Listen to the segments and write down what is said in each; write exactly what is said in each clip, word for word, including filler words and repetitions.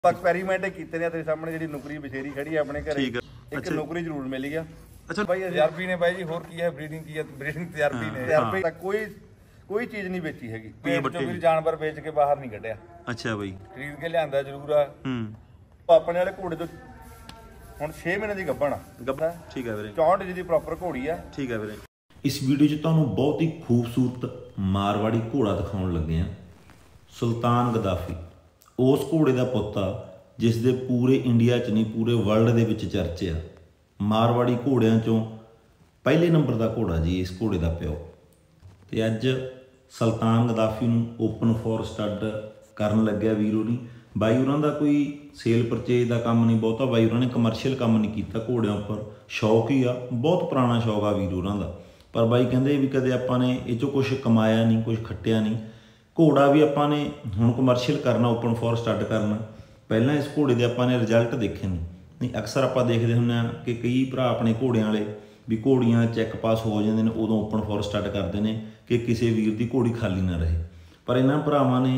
Experiment कीते ने तेरे सामने जी नुकरी बछेरी खड़ी है अपने घरे एक नौकरी जरूर मिल गया। अच्छा भाई थेरेपी ने भाई जी होर की है ब्रीडिंग की है ब्रीडिंग थेरेपी ने थेरेपी तक कोई कोई चीज नहीं बेची हैगी पेट चों भी जानवर बेच के बाहर नहीं कढ़िया। अच्छा भाई खरीद के लियांदा जरूर आ हम्म अपने वाले घोड़े तो हुण छह महीने दी गब्बण गब्बा ठीक है वीरे चौंठ जी दी प्रॉपर घोड़ी आ ठीक है वीरे। इस वीडियो 'ਚ ਤੁਹਾਨੂੰ बहुत ही खूबसूरत मारवाड़ी घोड़ा दिखाउण लगे हैं सुल्तान गद्दाफी। उस घोड़े का पुੱਤ आ जिस दे पूरे इंडिया च नहीं पूरे वर्ल्ड दे विच चर्चे आ। मारवाड़ी घोड़ियां चों पहले नंबर का घोड़ा जी इस घोड़े का प्यो। तो अज सुल्तान गद्दाफी नूं ओपन फॉर स्टड करन लग्या वीर होरी। बाई होरां दा कोई सेल परचेज का काम नहीं बहुता, बाई होरां ने कमर्शियल काम नहीं किया घोड़ियां उपर, शौक ही आ, बहुत पुराना शौक आ वीर होरां दा। पर बाई कहंदे भी कदे आपां ने इह चों कुछ कमाया नहीं कुछ खट्टिया नहीं, घोड़ा भी आपां ने हुण कमर्शियल करना ओपन फॉर स्टड करना। पहलां इस घोड़े दे आपां ने रिजल्ट देखे नहीं नहीं अक्सर आपां देखदे हुंदे आ कि कई भरा अपने घोड़ियां वाले भी घोड़ियां चैक पास हो जांदे ने उदों ओपन फॉर स्टड करदे ने कि किसी वीर दी घोड़ी खाली ना रहे। पर इन्हां भरावां ने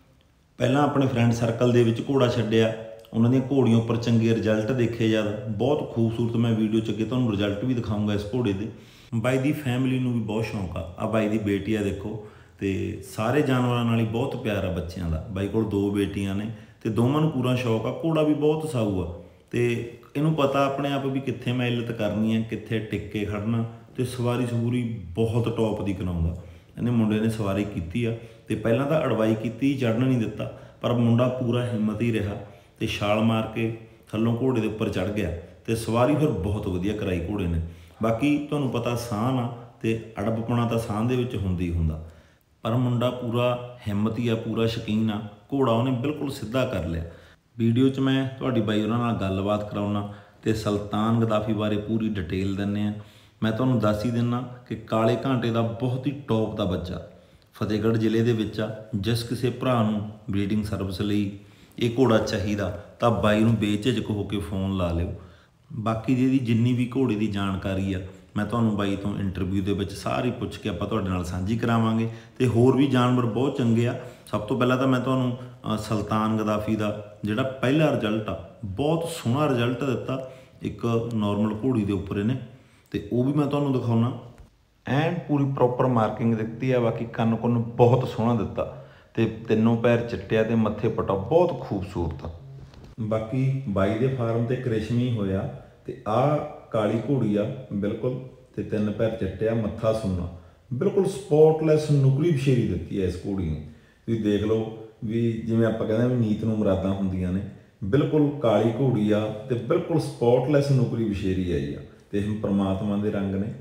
पहलां अपने फ्रेंड सर्कल दे विच घोड़ा छड्डिया, उन्हां ਦੀਆਂ घोड़ियां उपर चंगे रिजल्ट देखे जद बहुत खूबसूरत मैं वीडियो च अगे तुहानूं रिजल्ट भी दिखाऊंगा इस घोड़े दे। बाई दी फैमिली नूं भी बहुत शौक आ। आ बाई दी बेटी आ देखो, तो सारे जानवरों नाल ही बहुत प्यार आ बच्चों का। बाई कोल दो बेटियां ने तो दोवां नूं पूरा शौक आ। घोड़ा भी बहुत साऊ आ तो इनू पता अपने आप भी कित्थे मैं इल्लत करनी है कित्थे टिक के खड़ना। तो सवारी सवूरी बहुत टॉप की कराउंदा। इन्हें मुंडे ने सवारी की आ तो पहलां तो अड़वाई की चढ़न नहीं दिता, पर मुंडा पूरा हिम्मत ही रहा तो छाल मार के थल्लों घोड़े के उपर चढ़ गया तो सवारी फिर बहुत वधिया कराई घोड़े ने। बाकी तुहानूं पता साह आ तो अड़बपना तो साह दे विच हुंदा ही हुंदा, पर मुंडा पूरा हिम्मत ही आ, पूरा शकीन आ। घोड़ा उन्हें बिल्कुल सीधा कर लिया। वीडियो च मैं तुहाडी बाई उन्हां नाल गलबात कराउणा ते सुल्तान गद्दाफी बारे पूरी डिटेल दिंदे आ। मैं तुहानूं दस ही दिना कि काले घाटे का बहुत ही टॉप का बच्चा फतेहगढ़ जिले दे विच आ। जिस किसी भरा नूं ब्रीडिंग सर्विस लई ये घोड़ा चाहिदा तां बाई नूं बेझिझक होकर फोन ला लिओ। बाकी जी जिन्नी भी घोड़े की जानकारी आ मैं तुहानूं बाई तो इंटरव्यू दे विच सारी पुछ के आपां तुहाडे नाल सांझी करावांगे। ते होर भी जानवर बहुत चंगे आ। सब तो पहला तो मैं तुहानूं सुल्तान गद्दाफी का जिहड़ा पहला रिजल्ट आ बहुत सोहना रिजल्ट दिता एक नॉर्मल घोड़ी के उपर इहने, तो वह भी मैं तुहानूं दिखाउणा। एंड पूरी प्रॉपर मार्किंग दित्ती है। बाकी कन्न कुन्न बहुत सोहना दिता तो तीनों पैर चिट्टे ते मत्थे पटा बहुत खूबसूरत आ। बाकी बाई दे फार्म ते करिश्मी होया ते आ काली घोड़ी आ बिल्कुल, तो तीन पैर चिट्टे आ मत्था सुन्ना बिल्कुल स्पॉटलैस नुकरी बछेरी दित्ती है इस घोड़ी ने। तुसीं देख लो भी जिवें आपां कहंदे भी नीत नूं मुरादां हुंदियां ने, बिल्कुल काली घोड़ी आ ते बिल्कुल स्पॉटलैस नुकरी बछेरी आई आ ते परमात्मा दे रंग ने।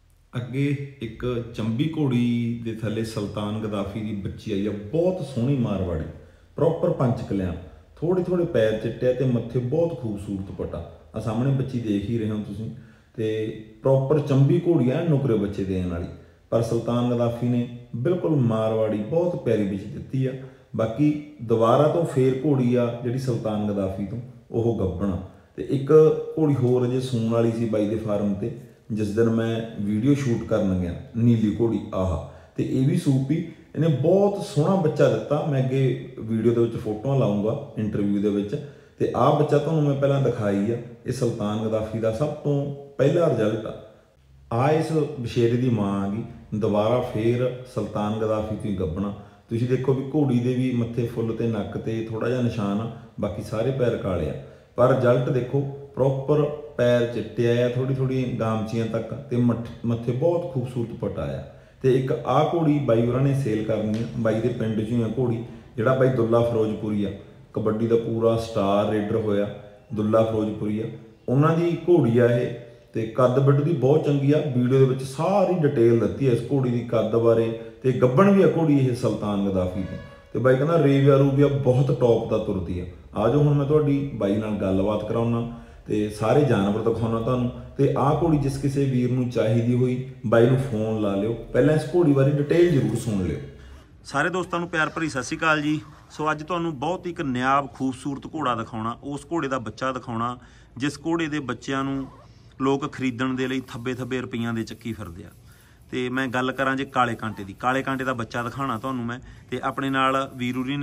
अगे एक चंबी घोड़ी दे थले सुल्तान गद्दाफी की बच्ची आई आ बहुत सोहनी मारवाड़ी प्रॉपर पंच कल्याण, थोड़े थोड़े पैर चिट्टे ते मत्थे बहुत खूबसूरत पटा। आ सामने बच्ची देख ही रहे हो तुसीं ते प्रॉपर चंबी घोड़ी है नुकरे बच्चे देने वाली। पर सुल्तान गद्दाफी ने बिल्कुल मारवाड़ी बहुत प्यारी बच्ची दित्ती आ। बाकी दोबारा तो फिर घोड़ी आ जिहड़ी सुल्तान गद्दाफी तो वह गब्बण आ। ते एक घोड़ी होर अजे सूण वाली सी बाई दे फार्म ते जिस दिन मैं वीडियो शूट करन गया नीली घोड़ी आह तो यह भी सूपी इन्हें बहुत सोहना बच्चा दिता। मैं अगे वीडियो के फोटोआं लाऊंगा इंटरव्यू के तो आ बच्चा तुहानूं मैं पहलां दिखाई आ। ये सुल्तान गद्दाफी का सब तो पहला रिजल्ट आ। आ इस बछेरे की माँ आ गई दोबारा फिर सुल्तान गद्दाफी तो ही गब्बणा। तुसीं देखो भी घोड़ी दे भी मत्थे फुੱਲ ते नक ते थोड़ा जिहा निशान आ, बाकी सारे पैर काले आ। पर रिजल्ट देखो प्रॉपर पैर चिट्टे आया थोड़ी थोड़ी गामचियां तक तो मठ मत्थे बहुत खूबसूरत पट आया। तो एक आ घोड़ी बाई होरां ने सेल करनी है। बाई दे पिंड चों ही आ घोड़ी जिहड़ा बाई दुल्ला फिरोजपुरी आ कबड्डी का पूरा स्टार रेडर होया दुल्ला फिरोजपुरी आ उन्हां दी घोड़ी आ ये। तो कद बिड की बहुत चंगी आ। वीडियो के विच सारी डिटेल दित्ती है इस घोड़ी की कद बारे तो गब्बण भी आ घोड़ी ये सुल्तान गद्दाफी तो। तो बाई कहना रेविया रूविया बहुत टॉप का तुरती है। आ जाओ हुण मैं तुहाडी बाई नाल गलबात कराउणा तो सारे जानवर दिखाउणा तुहानूं। तो आ घोड़ी जिस किसी वीर नूं चाहीदी होई बाई नूं फोन ला लिओ, पहलां इस घोड़ी बारे डिटेल जरूर सुण लिओ। सारे दोस्तों नूं प्यार भरी सत श्री अकाल जी। सो अज तुहानूं बहुत ही एक नायाब खूबसूरत घोड़ा दिखाउणा, उस घोड़े का बच्चा दिखाउणा जिस घोड़े के बच्चों नूं लोग खरीदण दे लई थब्बे थब्बे रुपईयां दे चक्की फिरदे आ। तो मैं गल करां जे काले कांटे की, काले कांटे का बच्चा दिखाना तुहानूं मैं। तो अपने नाल वीर होरी ने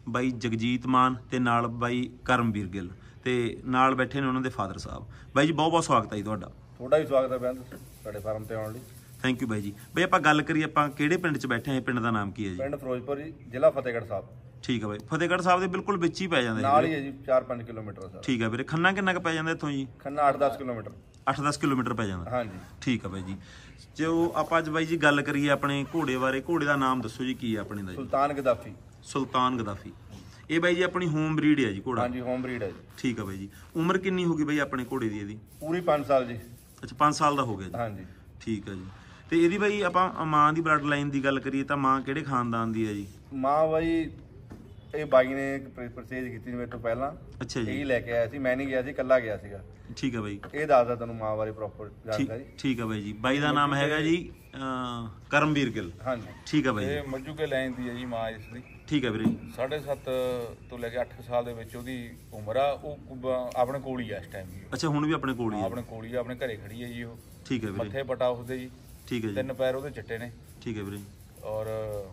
ਬਾਈ ਜਗਜੀਤ ਮਾਨ ਤੇ ਨਾਲ ਬਾਈ ਕਰਮਵੀਰ ਗਿੱਲ ਤੇ ਨਾਲ ਬੈਠੇ ਨੇ ਉਹਨਾਂ ਦੇ ਫਾਦਰ ਸਾਹਿਬ। ਬਾਈ ਜੀ ਬਹੁਤ ਬਹੁਤ ਸਵਾਗਤ ਹੈ ਜੀ ਤੁਹਾਡਾ। ਤੁਹਾਡਾ ਵੀ ਸਵਾਗਤ ਹੈ ਬੈਂਦ ਸਾਡੇ ਫਾਰਮ ਤੇ ਆਉਣ ਲਈ। ਥੈਂਕ ਯੂ ਬਾਈ ਜੀ। ਬਾਈ ਆਪਾਂ ਗੱਲ ਕਰੀਏ, ਆਪਾਂ ਕਿਹੜੇ ਪਿੰਡ 'ਚ ਬੈਠੇ ਹਾਂ? ਪਿੰਡ ਦਾ ਨਾਮ ਕੀ ਹੈ ਜੀ? ਪਿੰਡ ਫਿਰੋਜ਼ਪੁਰ ਜੀ, ਜ਼ਿਲ੍ਹਾ ਫਤਿਹਗੜ੍ਹ ਸਾਹਿਬ। ਠੀਕ ਹੈ ਬਾਈ, ਫਤਿਹਗੜ੍ਹ ਸਾਹਿਬ ਦੇ ਬਿਲਕੁਲ ਵਿੱਚ ਹੀ ਪੈ ਜਾਂਦਾ ਨਾਲ ਹੀ ਹੈ ਜੀ, ਚਾਰ ਪੰਜ ਕਿਲੋਮੀਟਰ ਸਰ। ਠੀਕ ਹੈ ਵੀਰੇ। ਖੰਨਾ ਕਿੰਨਾ ਕੁ ਪੈ ਜਾਂਦਾ ਇੱਥੋਂ ਜੀ? ਖੰਨਾ ਅੱਠ ਦਸ ਕਿਲੋਮੀਟਰ। ਅੱਠ ਦਸ ਕਿਲੋਮੀਟਰ ਪੈ ਜਾਂਦਾ। ਹਾਂਜੀ ਠੀਕ ਹੈ ਬਾਈ ਜੀ। ਜੋ ਆਪਾਂ ਅੱਜ ਬਾਈ ਜੀ ਗੱਲ ਕਰੀਏ ਆਪਣੇ ਘੋੜੇ ਬਾਰੇ, ਘੋੜੇ ਦਾ ਨਾਮ ਦੱਸੋ ਜੀ ਕੀ ਹੈ ਆਪਣੇ ਦਾ ਜੀ? ਸੁਲਤਾਨ ਗਦਾਫੀ। ਸੁਲਤਾਨ ਗਦਾਫੀ। ਇਹ ਬਾਈ ਜੀ ਆਪਣੀ ਹੋਮ ਬਰੀਡ ਹੈ ਜੀ ਘੋੜਾ? ਹਾਂਜੀ ਹੋਮ ਬਰੀਡ ਹੈ ਜੀ। ਠੀਕ ਹੈ ਬਾਈ ਜੀ। ਉਮਰ ਕਿੰਨੀ ਹੋ ਗਈ ਬਾਈ ਆਪਣੇ ਘੋੜੇ ਦੀ? ਇਹਦੀ ਪੂਰੀ ਪੰਜ ਸਾਲ ਜੀ। ਅੱਛਾ ਪੰਜ ਸਾਲ ਦਾ ਹੋ ਗਿਆ ਜੀ। ਹਾਂਜੀ ਠੀਕ ਹੈ ਜੀ। ਤੇ ਇਹਦੀ ਬਾਈ ਆਪਾਂ ਮਾਂ ਦੀ ਬਲੱਡ ਲਾਈਨ ਦੀ ਗੱਲ ਕਰੀਏ ਤਾਂ ਮਾਂ ਕਿਹੜੇ ਖਾਨਦਾਨ ਦੀ ਹੈ ਜੀ? ਮਾਂ ਬਾਈ ਇਹ ਬਾਈ ਨੇ ਪਰਚੇਜ ਕੀਤੀ ਮੇਰੇ ਤੋਂ ਪਹਿਲਾਂ। ਅੱਛਾ ਜੀ। ਇਹ ਲੈ ਕੇ ਆਇਆ ਸੀ, ਮੈਂ ਨਹੀਂ ਗਿਆ ਸੀ, ਇਕੱਲਾ ਗਿਆ ਸੀਗਾ। ਠੀਕ ਹੈ ਬਾਈ। ਇਹ ਦੱਸਦਾ ਤੁਹਾਨੂੰ ਮਾਂ ਬਾਰੇ ਪ੍ਰੋਪਰ ਜਾਣਕਾਰੀ। ਠੀਕ ਹੈ ਬਾਈ ਜੀ। ਬਾਈ ਦਾ ਨਾਮ ਹੈਗਾ ਜੀ ਕਰਮਵੀਰ ਗਿੱਲ। ਹਾਂਜੀ ਠੀਕ ਹੈ ਬਾਈ। ਇਹ ਮੱਜੂ ਕੇ ਲਾਈਨ ਦੀ ਹੈ ਜੀ ਮਾਂ ਇਸ ਦੀ। ਠੀਕ ਹੈ ਵੀਰੇ। ਸਾਢੇ ਸੱਤ ਤੋਂ ਲੈ ਕੇ ਅੱਠ ਸਾਲ ਦੇ ਵਿੱਚ ਉਹਦੀ ਉਮਰ ਆ। ਉਹ ਆਪਣੇ ਕੋਲ ਹੀ ਆ ਇਸ ਟਾਈਮ ਵੀ। ਅੱਛਾ ਹੁਣ ਵੀ ਆਪਣੇ ਕੋਲ ਹੀ ਹੈ? ਆਪਣੇ ਕੋਲ ਹੀ ਆ, ਆਪਣੇ ਘਰੇ ਖੜੀ ਹੈ ਜੀ ਉਹ। ਠੀਕ ਹੈ ਵੀਰੇ। ਮੱਥੇ ਪਟਾ ਉਸਦੇ ਜੀ। ਠੀਕ ਹੈ ਜੀ। ਤਿੰਨ ਪੈਰ ਉਹਦੇ ਚਿੱਟੇ ਨੇ। ਠੀਕ ਹੈ ਵੀਰੇ। ਔਰ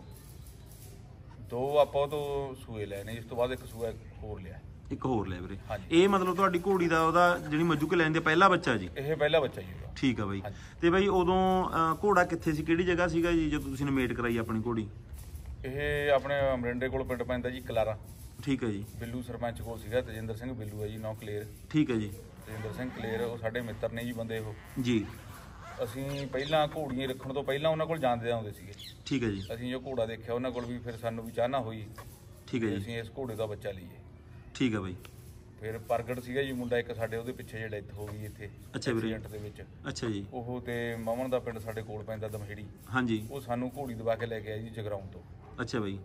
ਦੋ ਆਪਾਂ ਉਹ ਤੋਂ ਸੂਏ ਲਏ ਨੇ, ਇਸ ਤੋਂ ਬਾਅਦ ਇੱਕ ਸੂਆ ਹੋਰ ਲਿਆ। ਇੱਕ ਹੋਰ ਲਿਆ ਵੀਰੇ। ਹਾਂਜੀ। ਇਹ ਮਤਲਬ ਤੁਹਾਡੀ ਘੋੜੀ ਦਾ ਉਹਦਾ ਜਿਹੜੀ ਮੱਜੂ ਕੇ ਲੈਣ ਦੇ ਪਹਿਲਾ ਬੱਚਾ ਜੀ? ਇਹ ਪਹਿਲਾ ਬੱਚਾ ਜੀ ਉਹਦਾ। ਠੀਕ ਹੈ ਬਾਈ। ਹਾਂਜੀ। ਤੇ ਬਾਈ ਉਦੋਂ ਅਹ, ਘੋੜਾ ਕਿੱਥੇ ਸੀ, ਕਿਹੜੀ ਜਗ੍ਹਾ ਸੀਗਾ ਜੀ ਜਦੋਂ ਤੁਸੀਂ ਨੇ ਮੇਟ ਕਰਾਈ ਆਪਣੀ ਘੋੜੀ? ਇਹ ਆਪਣੇ ਮਰਿੰਡੇ ਕੋਲ ਪਿੰਡ ਪੈਂਦਾ ਜੀ ਕਲਾਰਾ। ਠੀਕ ਹੈ ਜੀ। ਬਿੱਲੂ ਸਰਪੰਚ ਕੋਲ ਸੀਗਾ, ਤੇਜਿੰਦਰ ਸਿੰਘ ਬਿੱਲੂ ਹੈ ਜੀ, ਨੌ ਕਲੇਰ। ਠੀਕ ਹੈ ਜੀ। ਤੇਜਿੰਦਰ ਸਿੰਘ ਕਲੇਰ ਉਹ ਸਾਡੇ ਮਿੱਤਰ ਨੇ ਜੀ ਬੰਦੇ ਉਹ। ਜੀ। ਅਸੀਂ ਪਹਿਲਾਂ ਘੋੜੀਆਂ ਰੱਖਣ ਤੋਂ ਪਹਿਲਾਂ ਉਹਨਾਂ ਕੋਲ ਜਾਂਦੇ ਆਉਂਦੇ ਸੀਗੇ। ਠੀਕ ਹੈ ਜੀ। ਅਸੀਂ ਜੋ ਘੋੜਾ ਦੇਖਿਆ ਉਹਨਾਂ ਕੋਲ ਵੀ, ਫਿਰ ਸਾਨੂੰ ਵੀ ਚਾਹਨਾ ਹੋਈ ਠੀਕ ਹੈ ਕਿ ਜੀ। ਅਸੀਂ ਇਸ ਘੋੜੇ ਦਾ ਬੱਚਾ ਲਈਏ। ਠੀਕ ਹੈ ਬਾਈ। ਫਿਰ ਪ੍ਰਗਟ ਸੀਗਾ ਜੀ ਮੁੰਡਾ ਇੱਕ ਸਾਡੇ, ਉਹਦੇ ਪਿੱਛੇ ਜੇ ਡੈਥ ਹੋ ਗਈ ਇੱਥੇ ਅੱਛਾ ਵੀਰੇ। ਐਕਸੀਡੈਂਟ ਦੇ ਵਿੱਚ। ਅੱਛਾ ਜੀ। ਉਹ ਤੇ ਮਮਨ ਦਾ ਪਿੰਡ ਸਾਡੇ ਕੋਲ ਪੈਂਦਾ ਦਮਹੇੜੀ। ਹਾਂਜੀ। ਉਹ ਸਾਨੂੰ ਘੋੜੀ ਦਵਾ ਕੇ ਲੈ ਕੇ ਆਇਆ ਜੀ ਜਗਰਾਉਂ ਤੋਂ। ਅੱਛਾ ਬਾਈ।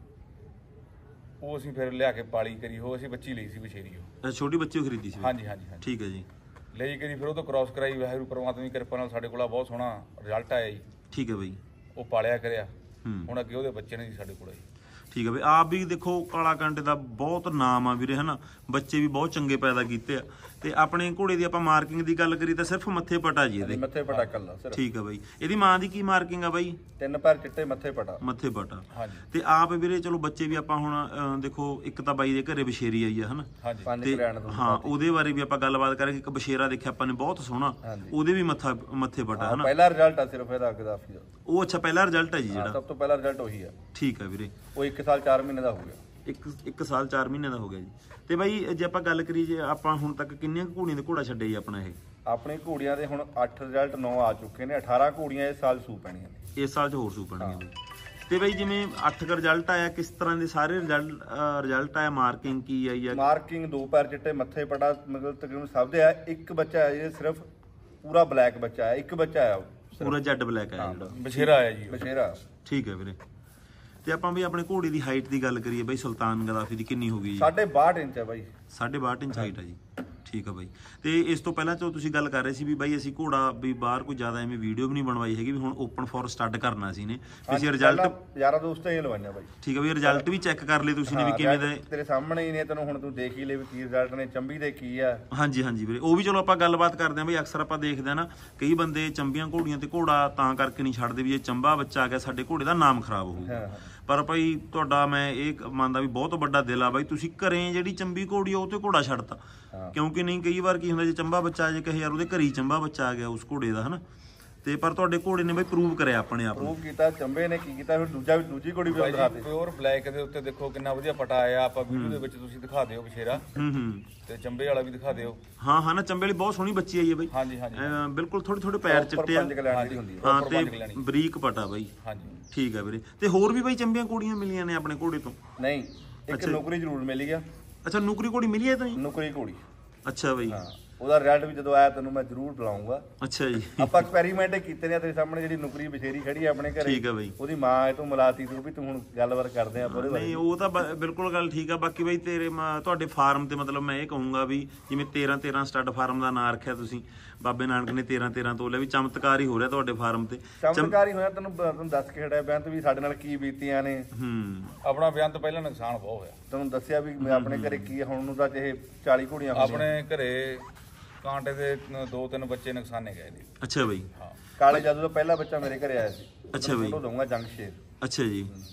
ਉਹ ਅਸੀਂ ਫਿਰ ਲਿਆ ਕੇ ਪਾਲੀ ਕਰੀ, ਉਹ ਅਸੀਂ ਬੱਚੀ ਲਈ ਸੀ ਬਛੇਰੀ ਉਹ। ਅੱਛਾ ਛੋਟੀ ਬੱਚੀ ਉਹ ਖਰੀਦੀ ਸੀ? ਹਾਂਜੀ ਹਾਂਜੀ ਹਾਂਜੀ। ਠੀਕ ਹੈ ਜੀ। ਲਈ ਕਰੀ, ਫਿਰ ਉਹ ਤੋਂ ਕ੍ਰਾਸ ਕਰਾਈ। ਵਾਹਿਗੁਰੂ ਪਰਮਾਤਮਾ ਦੀ ਕਿਰਪਾ ਨਾਲ ਸਾਡੇ ਕੋਲ ਬਹੁਤ ਸੋਹਣਾ ਰਿਜ਼ਲਟ ਆਇਆ ਜੀ। ਠੀਕ ਹੈ ਬਾਈ। ਉਹ ਪਾਲਿਆ ਕਰਿਆ। ਹੂੰ। ਹੁਣ ਅੱਗੇ ਉਹਦੇ ਬੱਚੇ ਨੇ ਜੀ ਸਾਡੇ ਕੋਲ ਜੀ। ਠੀਕ ਹੈ ਬਈ। ਆਪ ਵੀ ਦੇਖੋ ਕਾਲਾ ਕਾਂਟੇ ਦਾ ਬਹੁਤ ਨਾਮ ਆ ਵੀਰੇ, ਹਨਾ। ਬੱਚੇ ਵੀ ਬਹੁਤ ਚੰਗੇ ਪੈਦਾ ਕੀਤੇ ਆ। ਤੇ ਆਪਣੇ ਘੋੜੇ ਦੀ ਆਪਾਂ ਮਾਰਕਿੰਗ ਦੀ ਗੱਲ ਕਰੀ ਤਾਂ ਸਿਰਫ ਮੱਥੇ ਪਟਾ ਜੀ ਇਹਦੇ? ਮੱਥੇ ਪਟਾ ਕੱਲਾ ਸਿਰਫ। ਠੀਕ ਹੈ ਬਾਈ। ਇਹਦੀ ਮਾਂ ਦੀ ਕੀ ਮਾਰਕਿੰਗ ਆ ਬਾਈ? ਤਿੰਨ ਪੈਰ ਚਿੱਟੇ, ਮੱਥੇ ਪਟਾ। ਮੱਥੇ ਪਟਾ। ਹਾਂਜੀ। ਤੇ ਆਪ ਵੀਰੇ ਚਲੋ ਬੱਚੇ ਵੀ ਆਪਾਂ ਹੁਣ ਅਹ, ਦੇਖੋ ਇੱਕ ਤਾਂ ਬਾਈ ਦੇ ਘਰੇ ਬਸ਼ੇਰੀ ਆਈ ਆ, ਹਨਾ। ਹਾਂਜੀ। ਪੰਜ ਤੇ ਕਰਿਆਣ ਤੋਂ। ਹਾਂ ਉਹਦੇ ਬਾਰੇ ਵੀ ਆਪਾਂ ਗੱਲਬਾਤ ਕਰਾਂਗੇ। ਇੱਕ ਬਸ਼ੇਰਾ ਦੇਖਿਆ ਆਪਾਂ ਨੇ ਬਹੁਤ ਸੋਹਣਾ, ਉਹਦੇ ਵੀ ਮੱਥਾ ਮੱਥੇ ਪਟਾ, ਹਨਾ। ਪਹਿਲਾ ਰਿਜ਼ਲਟ ਆ ਸਿਰਫ ਇਹਦਾ ਗਦਾਫੀ ਦਾ। ਉਹ ਅੱਛਾ ਪਹਿਲਾ ਰਿਜ਼ਲਟ ਹੈ ਜੀ ਜਿਹੜਾ? ਸਭ ਤੋਂ ਪਹਿਲਾ ਰਿਜ਼ਲਟ ਉਹੀ ਆ। ਠੀਕ ਹੈ ਵੀਰੇ। ਉਹ ਇੱਕ ਸਾਲ ਚਾਰ ਮਹੀਨੇ ਦਾ ਹੋ ਗਿਆ। ਇੱਕ ਇੱਕ ਸਾਲ ਚਾਰ ਮਹੀਨੇ ਦਾ ਹੋ ਗਿਆ ਜੀ। ਤੇ ਬਾਈ ਜੇ ਆਪਾਂ ਗੱਲ ਕਰੀਏ, ਜੇ ਆਪਾਂ ਹੁਣ ਤੱਕ ਕਿੰਨੀਆਂ ਘੋੜੀਆਂ ਦੇ ਘੋੜਾ ਛੱਡੇ ਜੀ ਆਪਣਾ ਇਹ? ਆਪਣੀ ਘੋੜੀਆਂ ਦੇ ਹੁਣ ਅੱਠ ਰਿਜ਼ਲਟ ਨੌ ਆ ਚੁੱਕੇ ਨੇ। ਅਠਾਰਾਂ ਘੋੜੀਆਂ ਇਸ ਸਾਲ ਸੂ ਪੈਣੀਆਂ ਨੇ। ਇਸ ਸਾਲ 'ਚ ਹੋਰ ਸੂ ਪੈਣਗੀਆਂ ਬਾਈ। ਤੇ ਬਾਈ ਜਿਵੇਂ ਅੱਠ ਕ ਰਿਜ਼ਲਟ ਆਇਆ, ਕਿਸ ਤਰ੍ਹਾਂ ਦੇ ਸਾਰੇ ਰਿਜ਼ਲਟ ਰਿਜ਼ਲਟ ਆਇਆ? ਮਾਰਕਿੰਗ ਕੀ ਆਈ ਆ? ਮਾਰਕਿੰਗ ਦੋ ਪੈਰ ਚਿੱਟੇ, ਮੱਥੇ ਪਟਾ, ਮਤਲਬ ਤਕਰੀਬਨ ਸਭ ਦੇ ਆ। ਇੱਕ ਬੱਚਾ ਹੈ ਇਹ ਸਿਰਫ ਪੂਰਾ ਬਲੈਕ ਬੱਚਾ ਹੈ। ਇੱਕ ਬੱਚਾ ਆਇਆ ਪੂਰਾ ਜੈਡ ਬਲੈਕ ਆਇਆ ਜਿਹੜਾ? ਬਛੇਰਾ ਆਇਆ ਜੀ ਉਹ। ਬਸ਼ੇਰਾ। ਠੀਕ ਹੈ ਵੀਰੇ। ਤੇ ਆਪਾਂ ਵੀ ਆਪਣੇ ਘੋੜੇ ਦੀ ਹਾਈਟ ਦੀ ਗੱਲ ਕਰੀਏ ਬਾਈ, ਸੁਲਤਾਨ ਗਦਾਫੀ ਦੀ ਕਿੰਨੀ ਹੋ ਗਈ ਜੀ? ਸਾਢੇ ਬਾਹਠ ਇੰਚ ਹੈ ਬਾਈ। ਸਾਢੇ ਬਾਹਠ ਇੰਚ ਹਾਈਟ ਹੈ ਜੀ। ਠੀਕ ਹੈ ਬਾਈ। ਤੇ ਇਸ ਤੋਂ ਪਹਿਲਾਂ ਤੋਂ ਤੁਸੀਂ ਗੱਲ ਕਰ ਰਹੇ ਸੀ ਵੀ ਬਾਈ ਅਸੀਂ ਘੋੜਾ ਵੀ ਬਾਹਰ ਕੋਈ ਜ਼ਿਆਦਾ ਐਵੇਂ ਵੀਡੀਓ ਵੀ ਨਹੀਂ ਬਣਵਾਈ ਹੈਗੀ, ਵੀ ਹੁਣ ਓਪਨ ਫੋਰ ਸਟੱਡ ਕਰਨਾ ਸੀ ਨੇ। ਤੁਸੀਂ ਰਿਜ਼ਲਟ ਯਾਰਾ ਦੋਸਤਾਂ ਹੀ ਲਵਾਈਆਂ ਬਾਈ। ਠੀਕ ਹੈ ਵੀ ਰਿਜ਼ਲਟ ਵੀ ਚੈੱਕ ਕਰ ਲਏ ਤੁਸੀਂ ਨੇ ਵੀ ਕਿਵੇਂ ਦਾ? ਤੇਰੇ ਸਾਹਮਣੇ ਹੀ ਨੇ, ਤੈਨੂੰ ਹੁਣ ਤੂੰ ਦੇਖ ਹੀ ਲੈ ਵੀ ਕੀ ਰਿਜ਼ਲਟ ਨੇ, ਚੰਬੀ ਦੇ ਕੀ ਆ। ਹਾਂਜੀ ਹਾਂਜੀ ਵੀਰੇ। ਉਹ ਵੀ ਚਲੋ ਆਪਾਂ ਗੱਲਬਾਤ ਕਰਦੇ ਆਂ ਬਈ। ਅਕਸਰ ਆਪਾਂ ਦੇਖਦੇ ਆ ਨਾ ਕਈ ਬੰਦੇ ਚੰਬੀਆਂ ਘੋੜੀਆਂ ਤੇ ਘੋੜਾ ਤਾਂ ਕਰਕੇ ਨਹੀਂ ਛੱਡਦੇ ਵੀ ਜੇ ਚੰਬਾ ਬੱਚਾ ਆ ਗਿਆ ਸਾਡੇ ਘੋੜੇ ਦਾ ਨਾਮ ਖਰਾਬ ਹੋਊਗਾ। ਪਰ ਭਾਈ ਤੁਹਾਡਾ ਮੈਂ ਇਹ ਮੰਨਦਾ ਵੀ ਬਹੁਤ ਵੱਡਾ ਦਿਲ ਆ ਬਾਈ, ਤੁਸੀਂ ਘਰੇ ਜਿਹੜੀ ਚੰਬੀ ਘੋੜੀ ਆ ਉਹ ਤੇ ਘੋੜਾ ਛੱਡਤਾ। ਕਿਉਂਕਿ ਨਹੀਂ ਕਈ ਵਾਰ ਕੀ ਹੁੰਦਾ ਜੇ ਚੰਬਾ ਬੱਚਾ ਜੇ ਕਹੇ ਯਾਰ ਉਹਦੇ ਘਰੇ ਹੀ ਚੰਬਾ ਬੱਚਾ ਆ ਗਿਆ ਉਸ ਘੋੜੇ ਦਾ, ਹਨਾ। ਤੇ ਪਰ ਤੁਹਾਡੇ ਘੋੜੇ ਨੇ ਬਾਈ ਪ੍ਰੂਵ ਕਰਿਆ ਆਪਣੇ ਆਪ ਨੂੰ। ਪ੍ਰੂਵ ਕੀਤਾ ਚੰਬੇ ਨੇ, ਕੀ ਕੀਤਾ ਫਿਰ ਦੂਜਾ ਵੀ ਦੂਜੀ ਘੋੜੀ ਵੀ ਦਿਖਾਤੀ। ਪਿਓਰ ਬਲੈਕ ਦੇ ਉੱਤੇ ਦੇਖੋ ਕਿੰਨਾ ਵਧੀਆ ਪਟਾ ਆਇਆ। ਆਪਾਂ ਵੀਡੀਓ ਦੇ ਵਿੱਚ ਤੁਸੀਂ ਦਿਖਾ ਦਿਓ ਬਛੇਰਾ। ਹੂੰ ਹੂੰ। ਤੇ ਚੰਬੇ ਵਾਲਾ ਵੀ ਦਿਖਾ ਦਿਓ। ਹਾਂ ਹਾਂ ਨਾ, ਚੰਬੇ ਵਾਲੀ ਬਹੁਤ ਸੋਹਣੀ ਬੱਚੀ ਆਈ ਹੈ ਬਾਈ। ਹਾਂਜੀ ਹਾਂਜੀ। ਬਿਲਕੁਲ ਥੋੜੇ ਥੋੜੇ ਪੈਰ ਚਿੱਟੇ ਆ। ਹਾਂ ਤੇ ਬਰੀਕ ਪਟਾ ਬਾਈ। ਹਾਂਜੀ ਠੀਕ ਆ ਵੀਰੇ। ਤੇ ਹੋਰ ਵੀ ਬਾਈ ਚੰਬੀਆਂ ਘੋੜੀਆਂ ਮਿਲੀਆਂ ਨੇ ਆਪਣੇ ਘੋੜੇ ਤੋਂ? ਨਹੀਂ, ਇੱਕ ਨੌਕਰੀ ਜ਼ਰੂਰ ਮਿਲੀ ਗਿਆ। ਅੱਛਾ ਨੌਕਰੀ ਘੋੜੀ ਮਿਲੀ ਹੈ ਤਾਂ ਜੀ? ਨੌਕਰੀ ਘੋੜੀ। ਅੱਛਾ ਬਾਈ। ਹਾਂ ਉਹਦਾ ਰਿਜ਼ਲਟ ਵੀ ਜਦੋਂ ਆਇਆ ਤੈਨੂੰ ਮੈਂ ਜ਼ਰੂਰ ਬੁਲਾਉਂਗਾ। ਅੱਛਾ ਜੀ। ਆਪਾਂ ਐਕਸਪੈਰੀਮੈਂਟ ਕੀਤੇ ਨੇ ਤੇਰੇ ਸਾਹਮਣੇ। ਜਿਹੜੀ ਨੌਕਰੀ ਬਛੇਰੀ ਖੜੀ ਆ ਆਪਣੇ ਘਰੇ, ਠੀਕ ਆ ਬਾਈ। ਉਹਦੀ ਮਾਂ ਇਹ ਤੋਂ ਮਿਲਾਤੀ ਤੂੰ ਵੀ, ਤੂੰ ਹੁਣ ਗੱਲਬਾਤ ਕਰਦੇ ਆ ਉਹਦੇ ਬਾਰੇ। ਨਹੀਂ ਉਹ ਤਾਂ ਬਿਲਕੁਲ ਗੱਲ ਠੀਕ ਆ। ਬਾਕੀ ਬਾਈ ਤੇਰੇ ਤੁਹਾਡੇ ਫਾਰਮ ਤੇ ਮਤਲਬ ਮੈਂ ਇਹ ਕਹੂੰਗਾ ਵੀ ਜਿਵੇਂ ਤੇਰਾਂ ਤੇਰਾਂ ਸਟੱਡ ਫਾਰਮ ਦਾ ਨਾਂ ਰੱਖਿਆ ਤੁਸੀਂ, ਬਾਬੇ ਨਾਨਕ ਨੇ ਤੇਰਾਂ ਤੇਰਾਂ ਤੋਲਿਆ, ਵੀ ਚਮਤਕਾਰ ਹੀ ਹੋ ਰਿਹਾ ਤੁਹਾਡੇ ਫਾਰਮ ਤੇ। ਚਮਤਕਾਰ ਹੀ ਹੋਇਆ। ਤੈਨੂੰ ਤੈਨੂੰ ਦੱਸ ਕੇ ਹਟਿਆ ਬੇਅੰਤ ਵੀ ਸਾਡੇ ਨਾਲ ਕੀ ਬੀਤੀਆਂ ਨੇ। ਹੂੰ। ਆਪਣਾ ਬੇਅੰਤ ਪਹਿਲਾਂ ਨੁਕਸਾਨ ਬਹੁਤ ਹੋਇਆ। ਤੈਨੂੰ ਦੱਸਿਆ ਵੀ ਮੈਂ ਆਪਣੇ ਘਰੇ ਕੀ ਹੁਣ ਨੂੰ ਤਾਂ ਇਹ ਚਾਲੀ ਘੋੜੀਆਂ ਆਪਣੇ ਘਰੇ ਕਾਂਟੇ ਦੇ ਦੋ ਤਿੰਨ ਬੱਚੇ ਨੁਕਸਾਨੇ ਗਏ ਨੇ। ਅੱਛਾ ਬਾਈ। ਹਾਂ। ਕਾਲੇ ਜਾਦੂ ਦਾ ਪਹਿਲਾ ਬੱਚਾ ਮੇਰੇ ਘਰੇ ਆਇਆ ਸੀ। ਅੱਛਾ ਬਾਈ। ਫੋਟੋ ਦਊਂਗਾ ਜੰਗ ਸ਼ੇਰ। ਅੱਛਾ ਜੀ।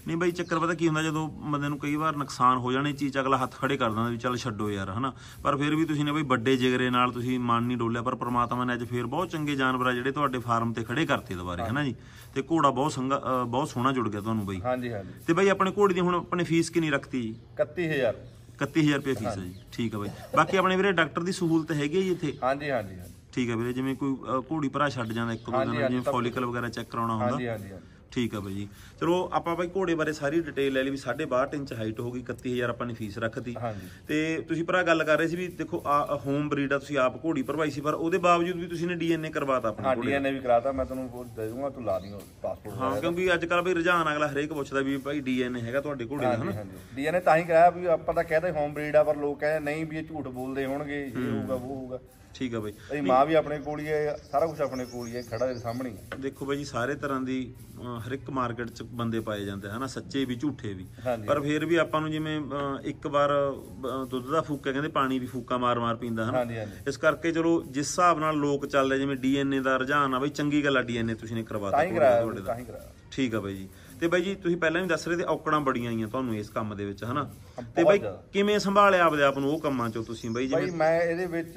ਨਹੀਂ ਬਾਈ ਚੱਕਰ ਪਤਾ ਕੀ ਹੁੰਦਾ, ਜਦੋਂ ਬੰਦੇ ਨੂੰ ਕਈ ਵਾਰ ਨੁਕਸਾਨ ਹੋ ਜਾਣੇ ਚੀਜ਼ ਅਗਲਾ ਹੱਥ ਖੜੇ ਕਰ ਦਿੰਦਾ ਵੀ ਚੱਲ ਛੱਡੋ ਯਾਰ ਹਨਾ, ਪਰ ਫਿਰ ਵੀ ਤੁਸੀਂ ਨੇ ਬਈ ਵੱਡੇ ਜਿਗਰੇ ਨਾਲ ਤੁਸੀਂ ਮਨ ਨਹੀਂ ਡੋਲਿਆ, ਪਰ ਪ੍ਰਮਾਤਮਾ ਨੇ ਅੱਜ ਫਿਰ ਬਹੁਤ ਚੰਗੇ ਜਾਨਵਰ ਆ ਜਿਹੜੇ ਤੁਹਾਡੇ ਫਾਰਮ ਤੇ ਖੜੇ ਕਰਤੇ ਦੁਬਾਰੇ ਹਨਾ ਜੀ, ਤੇ ਘੋੜਾ ਬਹੁਤ ਸੰਗਾ ਬਹੁਤ ਸੋਹਣਾ ਜੁੜ ਗਿਆ ਤੁਹਾਨੂੰ ਬਾਈ। ਹਾਂਜੀ ਹਾਂਜੀ। ਤੇ ਬਾਈ ਆਪਣੇ ਘੋੜੇ ਦੀ ਹੁਣ ਆਪਣੇ ਫੀਸ ਕਿੰਨੀ ਰੱਖਤੀ ਜੀ? ਇਕੱਤੀ ਹਜ਼ਾਰ ਇਕੱਤੀ ਹਜ਼ਾਰ ਰੁਪਏ ਫੀਸ ਹੈ ਜੀ, ਠੀਕ ਹੈ ਬਾਈ। ਬਾਕੀ ਆਪਣੇ ਵੀਰੇ ਡਾਕਟਰ ਦੀ ਸਹੂਲਤ ਹੈਗੀ ਹੈ ਜੀ ਇੱਥੇ? ਹਾਂਜੀ ਹਾਂਜੀ ਹਾਂਜੀ। ਠੀਕ ਹੈ ਵੀਰੇ, ਜਿਵੇਂ ਕੋਈ ਅ, ਘੋੜੀ ਭਰਾ ਛੱਡ ਜਾਂਦਾ ਇੱਕ ਦੋ ਦਿਨ, ਜਿਵੇਂ ਫੋਲੀਕਲ ਵਗੈਰਾ ਚੈੱਕ ਕਰਾਉਣਾ ਹੁੰਦਾ। ਹਾਂਜੀ ਹਾਂਜੀ ਹਾਂਜੀ। ਠੀਕ ਆ ਬਾਈ ਜੀ। ਚਲੋ ਆਪਾਂ ਬਾਈ ਘੋੜੇ ਬਾਰੇ ਸਾਰੀ ਡਿਟੇਲ ਲੈ ਲਈ ਵੀ ਸਾਢੇ ਬਾਹਠ ਇੰਚ ਹਾਈਟ ਹੋ ਗਈ, ਇਕੱਤੀ ਹਜ਼ਾਰ ਆਪਾਂ ਨੇ ਫੀਸ ਰੱਖਤੀ। ਤੇ ਤੁਸੀਂ ਭਰਾ ਗੱਲ ਕਰ ਰਹੇ ਸੀ ਵੀ ਦੇਖੋ ਆ ਹੋਮ ਬਰੀਡ ਆ, ਤੁਸੀਂ ਆਪ ਘੋੜੀ ਭਰਵਾਈ ਸੀ, ਪਰ ਉਹਦੇ ਬਾਵਜੂਦ ਵੀ ਤੁਸੀਂ ਨੇ ਡੀਐਨਏ ਕਰਵਾਤਾ ਆਪਣੇ ਘੋੜੇ? ਹਾਂ ਡੀਐਨਏ ਵੀ ਕਰਾਤਾ, ਮੈਂ ਤੁਹਾਨੂੰ ਦੇ ਦੂੰਗਾ, ਤੂੰ ਲਾ ਦਿਓ ਪਾਸਪੋਰਟ। ਹਾਂ, ਕਿਉਂਕਿ ਅੱਜ ਕੱਲ ਬਈ ਰੁਝਾਨ ਅਗਲਾ ਹਰੇਕ ਪੁੱਛਦਾ ਵੀ ਭਾਈ ਡੀਐਨਏ ਹੈਗਾ ਤੁਹਾਡੇ ਘੋੜੇ ਦਾ ਹਨਾ। ਡੀਐਨਏ ਤਾਂ ਹੀ ਕਰਾਇਆ ਵੀ ਆਪਾਂ ਤਾਂ ਕਹਿੰਦੇ ਹੋਮ ਬਰੀਡ ਆ, ਪਰ ਲੋਕ ਕਹਿੰਦੇ ਨਹੀਂ ਵੀ ਇਹ ਝੂਠ ਬੋਲਦੇ ਹੋਣਗੇ, ਇਹ ਹੋਊਗਾ ਉਹ ਹੋਊਗਾ। ਠੀਕ ਆ ਬਾਈ, ਇਹ ਮਾਂ ਵੀ ਆਪਣੇ ਕੋਲ ਹੀ ਹੈ, ਸਾਰਾ ਕੁਝ ਆਪਣੇ ਕੋਲ ਹੀ ਹੈ, ਖੜਾ ਦੇ ਸਾਹਮਣੇ। ਦੇਖੋ ਬਾਈ ਜੀ ਸਾਰੇ ਤਰ੍ਹਾਂ ਦੀ ਹਰ ਇੱਕ ਮਾਰਕੀਟ 'ਚ ਬੰਦੇ ਪਾਏ ਜਾਂਦੇ ਹਨਾ, ਸੱਚੇ ਵੀ ਝੂਠੇ ਵੀ, ਪਰ ਫਿਰ ਵੀ ਆਪਾਂ ਨੂੰ ਜਿਵੇਂ ਇੱਕ ਵਾਰ ਦੁੱਧ ਦਾ ਫੂਕਾ ਕਹਿੰਦੇ ਪਾਣੀ ਵੀ ਫੂਕਾ ਮਾਰ ਮਾਰ ਪੀਂਦਾ ਹਨਾ, ਇਸ ਕਰਕੇ ਚਲੋ ਜਿਸ ਹਿਸਾਬ ਨਾਲ ਲੋਕ ਚੱਲਦੇ ਜਿਵੇਂ ਡੀਐਨਏ ਦਾ ਰੁਝਾਨ ਆ ਬਈ ਚੰਗੀ ਗੱਲ ਆ, ਡੀਐਨਏ ਤੁਸੀਂ ਨੇ ਕਰਵਾਤਾ ਤੁਹਾਡੇ ਦਾ। ਠੀਕ ਆ ਬਾਈ ਜੀ। ਤੇ ਬਾਈ ਜੀ ਤੁਸੀਂ ਪਹਿਲਾਂ ਵੀ ਦੱਸ ਰਹੇ ਤੇ ਔਕੜਾਂ ਬੜੀਆਂ ਆਈਆਂ ਤੁਹਾਨੂੰ ਇਸ ਕੰਮ ਦੇ ਵਿੱਚ ਹਨਾ, ਤੇ ਬਾਈ ਕਿਵੇਂ ਸੰਭਾਲਿਆ ਆਪਦੇ ਆਪ ਨੂੰ ਉਹ ਕੰਮਾਂ 'ਚੋਂ ਤੁਸੀਂ ਬਾਈ? ਜਿਵੇਂ ਮੈਂ ਇਹਦੇ ਵਿੱਚ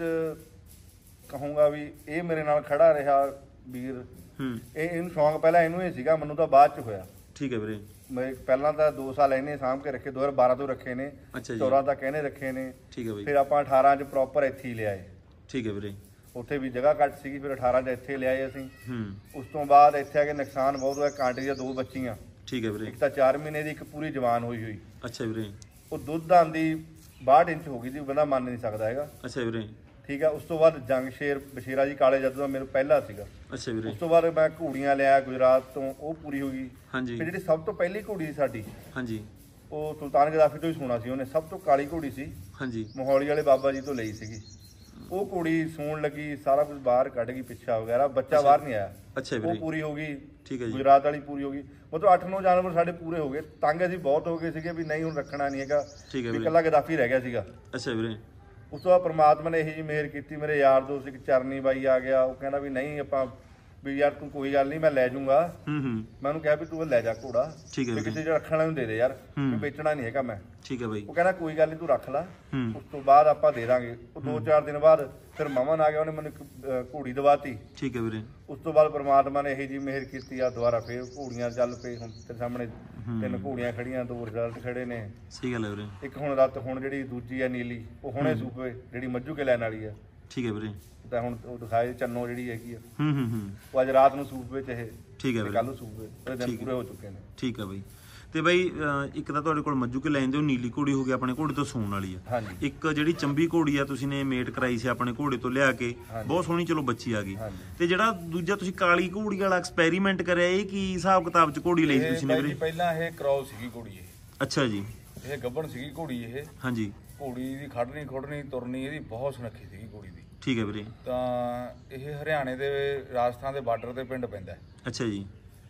ਕਹੂੰਗਾ ਵੀ ਇਹ ਮੇਰੇ ਨਾਲ ਖੜਾ ਰਿਹਾ ਵੀਰ, ਹੂੰ, ਇਹ ਇਹਨੂੰ ਸ਼ੌਂਕ ਪਹਿਲਾਂ ਇਹਨੂੰ ਹੀ ਸੀਗਾ, ਮੈਨੂੰ ਤਾਂ ਬਾਅਦ ਚ ਹੋਇਆ। ਠੀਕ ਹੈ ਵੀਰੇ। ਮੈਂ ਪਹਿਲਾਂ ਤਾਂ ਦੋ ਸਾਲ ਇਹਨੇ ਸਾਂਭ ਕੇ ਰੱਖੇ, ਦੋ ਹਜ਼ਾਰ ਬਾਰਾਂ ਤੋਂ ਰੱਖੇ ਨੇ, ਚੌਦਾਂ ਤੱਕ ਇਹਨੇ ਰੱਖੇ ਨੇ। ਠੀਕ ਹੈ ਬਾਈ। ਫਿਰ ਆਪਾਂ ਅਠਾਰਾਂ ਚ ਪ੍ਰੋਪਰ ਇੱਥੇ ਹੀ ਲਿਆਏ। ਠੀਕ ਹੈ ਵੀਰੇ। ਉੱਥੇ ਵੀ ਜਗ੍ਹਾ ਘੱਟ ਸੀਗੀ, ਫਿਰ ਅਠਾਰਾਂ ਚ ਇੱਥੇ ਲਿਆਏ ਅਸੀਂ। ਹੂੰ। ਉਸ ਤੋਂ ਬਾਅਦ ਇੱਥੇ ਆ ਕੇ ਨੁਕਸਾਨ ਬਹੁਤ ਹੋਇਆ, ਕਾਂਟੇ ਦੀਆਂ ਦੋ ਬੱਚੀਆਂ। ਠੀਕ ਹੈ ਵੀਰੇ। ਇੱਕ ਤਾਂ ਚਾਰ ਮਹੀਨੇ ਦੀ, ਇੱਕ ਪੂਰੀ ਜਵਾਨ ਹੋਈ ਹੋਈ। ਅੱਛਾ ਵੀਰੇ। ਉਹ ਦੁੱਧ ਆਂਦੀ ਬਾਹਠ ਇੰਚ ਹੋ ਗਈ ਸੀ, ਬੰਦਾ ਮੰਨ ਨਹੀਂ ਸਕਦਾ ਹੈਗਾ। ਅੱਛਾ ਵੀਰੇ। ਠੀਕ ਆ। ਉਸ ਤੋਂ ਬਾਅਦ ਜੰਗ ਸ਼ੇਰ ਬਸ਼ੇਰਾ ਜੀ ਕਾਲੇ ਜਾਦੂ ਦਾ ਮੇਰੇ ਪਹਿਲਾ ਸੀਗਾ। ਅੱਛਾ ਵੀਰੇ। ਉਸ ਤੋਂ ਬਾਅਦ ਮੈਂ ਘੋੜੀਆਂ ਲਿਆ ਗੁਜਰਾਤ ਤੋਂ, ਉਹ ਪੂਰੀ ਹੋ ਗਈ। ਹਾਂਜੀ। ਫਿਰ ਜਿਹੜੀ ਸਭ ਤੋਂ ਪਹਿਲੀ ਘੋੜੀ ਸੀ ਸਾਡੀ, ਹਾਂਜੀ, ਉਹ ਸੁਲਤਾਨ ਗਦਾਫੀ ਤੋਂ ਹੀ ਸੁਣਾ ਸੀ ਉਹਨੇ, ਸਭ ਤੋਂ ਕਾਲੀ ਘੋੜੀ ਸੀ। ਹਾਂਜੀ। ਮੋਹਾਲੀ ਵਾਲੇ ਬਾਬਾ ਜੀ ਤੋਂ ਲਈ ਸੀਗੀ। ਉਹ ਘੋੜੀ ਸੂਣ ਲੱਗੀ, ਸਾਰਾ ਕੁਝ ਬਾਹਰ ਕੱਢ ਗਈ, ਪਿੱਛਾ ਵਗੈਰਾ, ਬੱਚਾ ਬਾਹਰ ਨਹੀਂ ਆਇਆ। ਅੱਛਾ ਵੀਰੇ। ਉਹ ਪੂਰੀ ਹੋ ਗਈ। ਠੀਕ ਹੈ ਜੀ। ਗੁਜਰਾਤ ਵਾਲੀ ਪੂਰੀ ਹੋ ਗਈ। ਮਤਲਬ ਅੱਠ ਨੌ ਜਾਨਵਰ ਸਾਡੇ ਪੂਰੇ ਹੋ ਗਏ। ਤੰਗ ਅਸੀਂ ਬਹੁਤ ਹੋ ਗਏ ਸੀਗੇ ਵੀ ਨਹੀਂ ਹੁਣ ਰੱਖਣਾ ਨਹੀਂ ਹੈਗਾ, ਠੀਕ ਹੈ ਵੀਰੇ। ਇਕੱਲਾ ਗਦਾਫੀ ਰਹਿ ਗਿਆ ਸੀਗਾ। ਅੱਛਾ ਵੀਰੇ। ਉਸ ਤੋਂ ਬਾਅਦ ਪ੍ਰਮਾਤਮਾ ਨੇ ਇਹੀ ਜਿਹੀ ਮਿਹਰ ਕੀਤੀ, ਮੇਰੇ ਯਾਰ ਦੋਸਤ ਇੱਕ ਚਰਨੀ ਬਾਈ ਆ ਗਿਆ, ਉਹ ਕਹਿੰਦਾ ਵੀ ਨਹੀਂ ਆਪਾਂ ਵੀ ਯਾਰ ਤੂੰ ਕੋਈ ਗੱਲ ਨਹੀਂ ਮੈਂ ਲੈ ਜਾਊਂਗਾ। ਹੂੰ ਹੂੰ। ਮੈਂ ਉਹਨੂੰ ਕਿਹਾ ਵੀ ਤੂੰ ਲੈ ਜਾ ਘੋੜਾ, ਠੀਕ ਹੈ, ਕਿਸੇ ਜਿਹੜਾ ਰੱਖਣ ਵਾਲੇ ਨੂੰ ਦੇ ਦੇ ਯਾਰ, ਵੀ ਵੇਚਣਾ ਨਹੀਂ ਹੈਗਾ ਮੈਂ। ਠੀਕ ਹੈ ਬਾਈ। ਉਹ ਕਹਿੰਦਾ ਕੋਈ ਗੱਲ ਨਹੀਂ ਤੂੰ ਰੱਖ ਲੈ, ਉਸ ਤੋਂ ਬਾਅਦ ਆਪਾਂ ਦੇ ਦਾਂਗੇ। ਉਹ ਦੋ ਚਾਰ ਦਿਨ ਬਾਅਦ ਫਿਰ ਮਮਨ ਆ ਗਿਆ, ਉਹਨੇ ਮੈਨੂੰ ਇੱਕ ਘੋੜੀ ਦਵਾਤੀ। ਠੀਕ ਹੈ ਵੀਰੇ। ਉਸ ਤੋਂ ਬਾਅਦ ਪ੍ਰਮਾਤਮਾ ਨੇ ਇਹੀ ਜਿਹੀ ਮਿਹਰ ਕੀਤੀ ਆ, ਦੁਬਾਰਾ ਫੇਰ ਘੋੜੀਆਂ ਚੱਲ ਪਈ। ਹੁਣ ਤੇਰੇ ਸਾਹਮਣੇ ਤਿੰਨ ਘੋੜੀਆਂ ਖੜੀਆਂ, ਦੋ ਰਿਜ਼ਲਟ ਖੜੇ ਨੇ। ਸਹੀ ਗੱਲ ਹੈ ਵੀਰੇ। ਇੱਕ ਹੁਣ ਰੱਤ ਹੁਣ ਜਿਹੜੀ ਦੂਜੀ ਆ ਨੀਲੀ, ਉਹ ਹੁਣੇ ਸੂਪੇ ਜਿਹੜੀ ਮੱਝੂ ਕੇ ਲੈਣ ਵਾਲੀ ਆ। ਠੀਕ ਹੈ ਵੀਰੇ। ਤਾਂ ਹੁਣ ਉਹ ਦਿਖਾਏ ਚੰਨੋ ਜਿਹੜੀ ਹੈਗੀ ਆ, ਹੂੰ ਹੂੰ ਹੂੰ, ਉਹ ਅੱਜ ਰਾਤ ਨੂੰ ਸੂਪ ਵਿੱਚ ਇਹ। ਠੀਕ ਹੈ ਵੀਰੇ। ਕੱਲ ਨੂੰ ਸੂਪ ਵਿੱਚ, ਉਹਦੇ ਦਿਨ ਪੂਰੇ ਹੋ ਚੁੱਕੇ ਨੇ। ਠੀਕ ਹੈ ਬਾਈ। ਤੇ ਬਾਈ ਇੱਕ ਤਾਂ ਤੁਹਾਡੇ ਕੋਲ ਮੱਜੂ ਕੇ ਲੈਣ ਦੇ ਉਹ ਨੀਲੀ ਘੋੜੀ ਹੋ ਗਈ, ਆਪਣੇ ਘੋੜੇ ਤੋਂ ਸੂਣ ਵਾਲੀ ਆ। ਇੱਕ ਜਿਹੜੀ ਚੰਬੀ ਘੋੜੀ ਆ ਤੁਸੀਂ ਨੇ ਮੇਟ ਕਰਾਈ ਸੀ ਆਪਣੇ ਘੋੜੇ ਤੋਂ ਲਿਆ ਕੇ, ਬਹੁਤ ਸੋਹਣੀ ਚਲੋ ਬੱਚੀ ਆ ਗਈ। ਤੇ ਜਿਹੜਾ ਦੂਜਾ ਤੁਸੀਂ ਕਾਲੀ ਘੋੜੀ ਵਾਲਾ ਐਕਸਪੈਰੀਮੈਂਟ ਕਰਿਆ, ਇਹ ਕੀ ਹਿਸਾਬ ਕਿਤਾਬ ਚ ਘੋੜੀ ਲਈ ਤੁਸੀਂ ਨੇ ਵੀਰੇ? ਪਹਿਲਾਂ ਇਹ ਕ੍ਰੋਸ ਸੀਗੀ ਘੋੜੀ ਇਹ। ਅੱਛਾ ਜੀ। ਇਹ ਗੱਭਣ ਸੀਗੀ ਘੋੜੀ ਇਹ। ਹਾਂਜੀ। ਘੋੜੀ ਦੀ ਖੜਨੀ ਖੁੜਨੀ ਤੁਰਨੀ ਇਹਦੀ ਬਹੁਤ ਸੁਨੱਖੀ ਸੀਗੀ ਘੋੜੀ ਦੀ। ਠੀਕ ਹੈ ਵੀਰੇ। ਤਾਂ ਇਹ ਹਰਿਆਣੇ ਦੇ ਰਾਜਸਥਾਨ ਦੇ ਬਾਰਡਰ ਤੇ ਪਿੰਡ ਪੈਂਦਾ। ਅੱਛਾ ਜੀ।